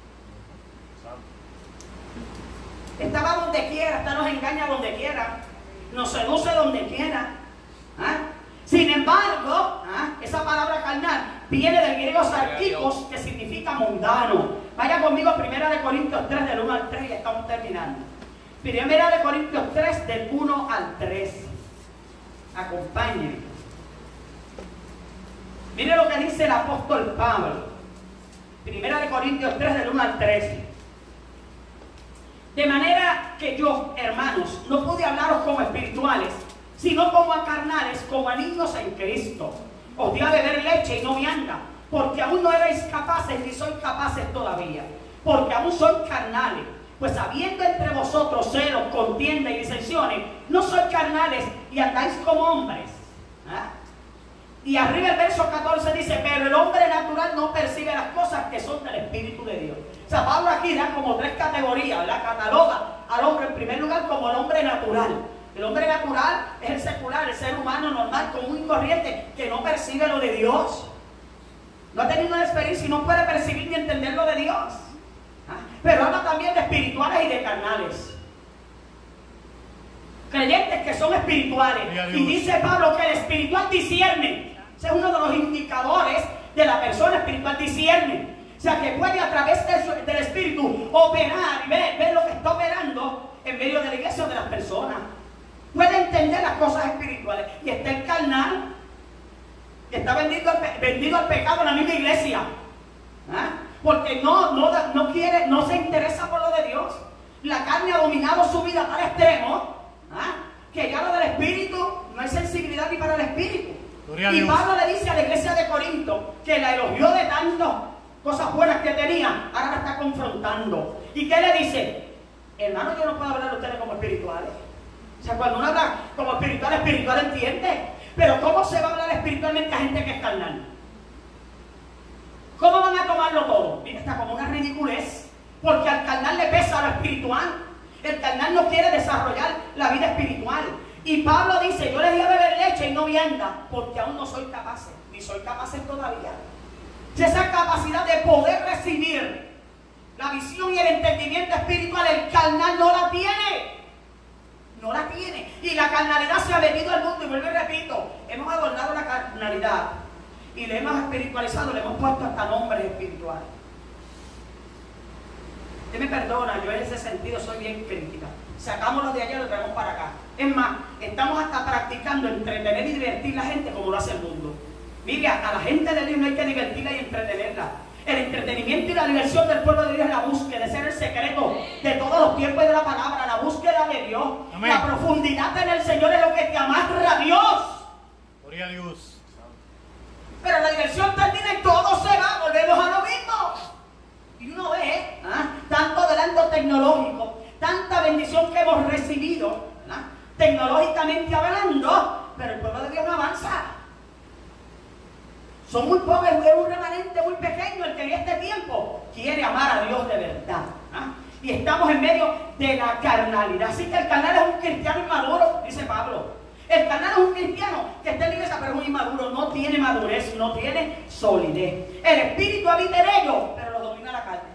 Esta va donde quiera, esta nos engaña donde quiera, nos seduce donde quiera. ¿Ah? Sin embargo, ¿ah? esa palabra carnal viene del griego sarkikos, que significa mundano. Vaya conmigo a primera de Corintios tres, del uno al tres, y estamos terminando. primera de Corintios tres, del uno al tres. Acompáñenme. Mire lo que dice el apóstol Pablo. primera de Corintios tres, del uno al tres. De manera que yo, hermanos, no pude hablaros como espirituales, sino como a carnales, como a niños en Cristo. Os di a beber leche y no vianda, porque aún no erais capaces, ni sois capaces todavía, porque aún sois carnales. Pues habiendo entre vosotros celos, contienda y disensiones, no sois carnales y andáis como hombres. ¿Ah? Y arriba el verso catorce dice, pero el hombre natural no percibe las cosas que son del Espíritu de Dios. O sea, Pablo aquí da como tres categorías, la cataloga al hombre en primer lugar como el hombre natural. El hombre natural es el secular, el ser humano normal, común y corriente, que no percibe lo de Dios. No ha tenido una experiencia y no puede percibir ni entender lo de Dios. ¿Ah? Pero habla también de espirituales y de carnales. Creyentes que son espirituales. Y dice Pablo que el espiritual discierne. Ese es uno de los indicadores de la persona espiritual, discierne. O sea, que puede a través del, del espíritu operar y ver, ver lo que está operando en medio de la iglesia o de las personas. Puede entender las cosas espirituales. Y está el carnal, que está vendido al, vendido al pecado en la misma iglesia. ¿Ah? Porque no, no, no quiere, no se interesa por lo de Dios. La carne ha dominado su vida a tal extremo, ¿ah? que ya lo del espíritu no hay sensibilidad ni para el espíritu. Y Pablo le dice a la iglesia de Corinto que la elogió de tantas cosas buenas que tenía, ahora la está confrontando. ¿Y qué le dice? Hermano, yo no puedo hablar de ustedes como espirituales. O sea, cuando uno habla como espiritual, espiritual entiende. Pero ¿cómo se va a hablar espiritualmente a gente que es carnal? ¿Cómo van a tomarlo todo? Mira, está como una ridiculez. Porque al carnal le pesa lo espiritual. El carnal no quiere desarrollar la vida espiritual. Y Pablo dice, yo les di a beber leche y no vianda, porque aún no soy capaces, ni soy capaces todavía. Esa capacidad de poder recibir la visión y el entendimiento espiritual, el carnal no la tiene. No la tiene. Y la carnalidad se ha metido al mundo, y vuelvo y repito, hemos adornado la carnalidad y le hemos espiritualizado, le hemos puesto hasta nombres espirituales. Usted me perdona, yo en ese sentido soy bien crítica. Sacamos lo de allá y lo traemos para acá. Es más, estamos hasta practicando entretener y divertir a la gente como lo hace el mundo. Mire, a la gente de Dios no hay que divertirla y entretenerla. El entretenimiento y la diversión del pueblo de Dios es la búsqueda, de ser el secreto de todos los tiempos y de la palabra, la búsqueda de Dios. Amén. La profundidad en el Señor es lo que te amarra a Dios. Gloria a Dios. Pero la diversión termina y todo se va, volvemos a lo mismo. Y uno ve, ¿ah? tanto adelanto tecnológico, tanta bendición que hemos recibido, ¿ah? tecnológicamente hablando, pero el pueblo de Dios no avanza. Son muy pocos, es un remanente muy pequeño el que en este tiempo quiere amar a Dios de verdad. ¿ah? Y estamos en medio de la carnalidad. Así que el carnal es un cristiano inmaduro, dice Pablo. El carnal es un cristiano que está en la iglesia, pero es un inmaduro, no tiene madurez, no tiene solidez. El espíritu habita en ellos, pero lo domina la carne.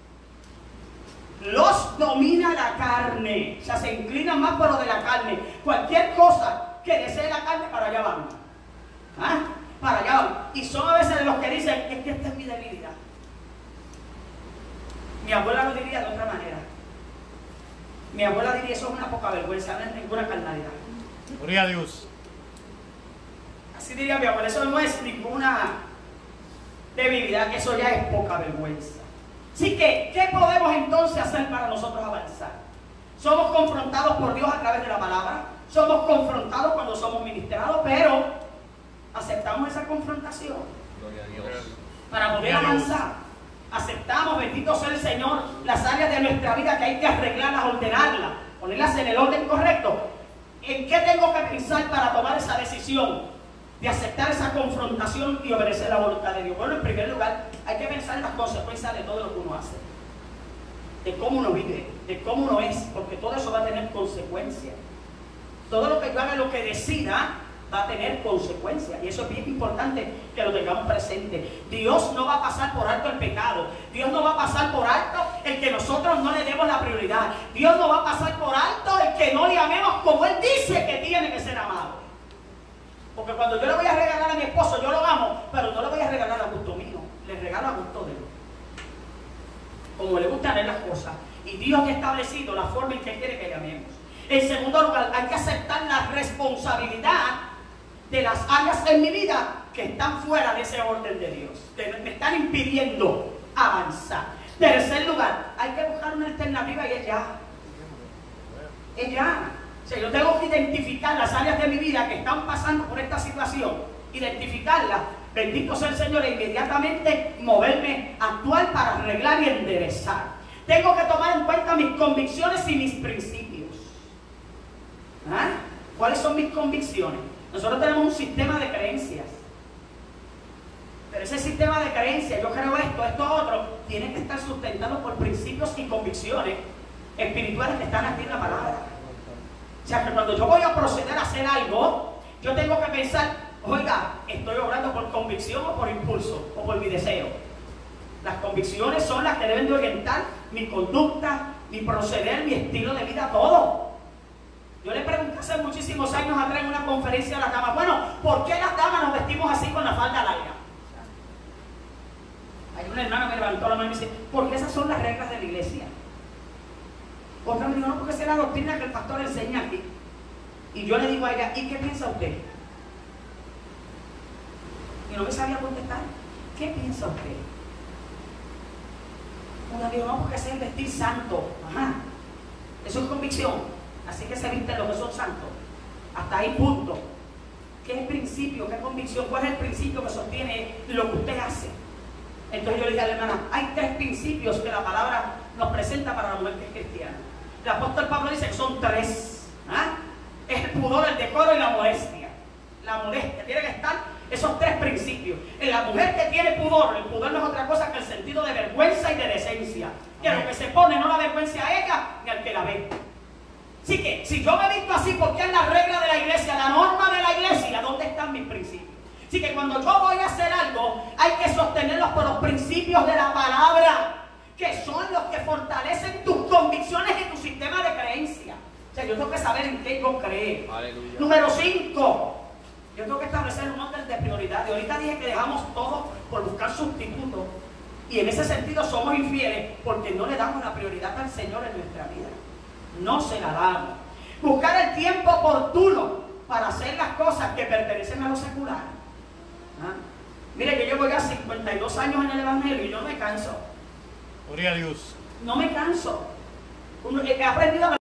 Los domina la carne. O sea, se inclinan más por lo de la carne. Cualquier cosa que desee la carne, para allá van. ¿Ah? Para allá van. Y son a veces de los que dicen, es que esta es mi debilidad. Mi abuela lo diría de otra manera. Mi abuela diría, eso es una poca vergüenza, no es ninguna carnalidad. Gloria a Dios. Así diría mi abuela, eso no es ninguna debilidad, eso ya es poca vergüenza. Así que, ¿qué podemos entonces hacer para nosotros avanzar? Somos confrontados por Dios a través de la palabra, somos confrontados cuando somos ministrados, pero aceptamos esa confrontación. Gloria a Dios. Para poder Gloria a Dios. avanzar. Aceptamos, bendito sea el Señor, las áreas de nuestra vida que hay que arreglarlas, ordenarlas, ponerlas en el orden correcto. ¿En qué tengo que pensar para tomar esa decisión de aceptar esa confrontación y obedecer la voluntad de Dios? Bueno, en primer lugar, hay que pensar en las consecuencias de todo lo que uno hace, de cómo uno vive, de cómo uno es, porque todo eso va a tener consecuencias. Todo lo que yo haga, lo que decida, va a tener consecuencias, y eso es bien importante que lo tengamos presente. Dios no va a pasar por alto el pecado, Dios no va a pasar por alto el que nosotros no le demos la prioridad, Dios no va a pasar por alto el que no le amemos como Él dice que tiene que ser amado. Porque cuando yo le voy a regalar a mi esposo, yo lo amo, pero no le voy a regalar a gusto mío, le regalo a gusto de Él, como le gustan a Él las cosas, y Dios ha establecido la forma en que Él quiere que le amemos. En segundo lugar, hay que aceptar la responsabilidad de las áreas en mi vida que están fuera de ese orden de Dios, que me están impidiendo avanzar. Tercer lugar, hay que buscar una alternativa, y es ya. Es ya. O sea, yo tengo que identificar las áreas de mi vida que están pasando por esta situación, identificarlas, bendito sea el Señor, e inmediatamente moverme, actuar para arreglar y enderezar. Tengo que tomar en cuenta mis convicciones y mis principios. ¿Ah? ¿Cuáles son mis convicciones? Nosotros tenemos un sistema de creencias, pero ese sistema de creencias, yo creo esto, esto otro, tiene que estar sustentado por principios y convicciones espirituales que están aquí en la palabra. O sea, que cuando yo voy a proceder a hacer algo, yo tengo que pensar, oiga, ¿estoy obrando por convicción o por impulso o por mi deseo? Las convicciones son las que deben de orientar mi conducta, mi proceder, mi estilo de vida, todo. Yo le pregunté hace muchísimos años atrás en una conferencia a las damas, bueno, ¿por qué las damas nos vestimos así con la falda larga? Hay una hermana que me levantó la mano y me dice, porque esas son las reglas de la iglesia. Otra me dijo, no, porque esa es la doctrina que el pastor enseña aquí. Y yo le digo a ella, ¿y qué piensa usted? Y no me sabía contestar, ¿qué piensa usted? Una dijo, no, porque ese es el vestir santo. Ajá, eso es convicción. Así que se visten los que son santos. Hasta ahí punto. ¿Qué es el principio? ¿Qué convicción? ¿Cuál es el principio que sostiene lo que usted hace? Entonces yo le dije a la hermana, hay tres principios que la palabra nos presenta para la mujer que es cristiana. El apóstol Pablo dice que son tres. ¿Ah? Es el pudor, el decoro y la modestia. La modestia tiene que estar esos tres principios. En la mujer que tiene pudor, el pudor no es otra cosa que el sentido de vergüenza y de decencia. Que lo que se pone no la vergüenza a ella ni al que la ve. Así que, si yo me he visto así, porque es la regla de la iglesia, la norma de la iglesia, ¿dónde están mis principios? Así que cuando yo voy a hacer algo, hay que sostenerlos por los principios de la palabra, que son los que fortalecen tus convicciones y tu sistema de creencia. O sea, yo tengo que saber en qué yo creo. Aleluya. Número cinco, yo tengo que establecer un orden de prioridades. Ahorita dije que dejamos todo por buscar sustitutos. Y en ese sentido somos infieles porque no le damos la prioridad al Señor en nuestra vida. No se la damos. Buscar el tiempo oportuno para hacer las cosas que pertenecen a lo secular. ¿Ah? Mire, yo llevo ya cincuenta y dos años en el Evangelio y yo no me canso. Gloria a Dios. No me canso. He aprendido a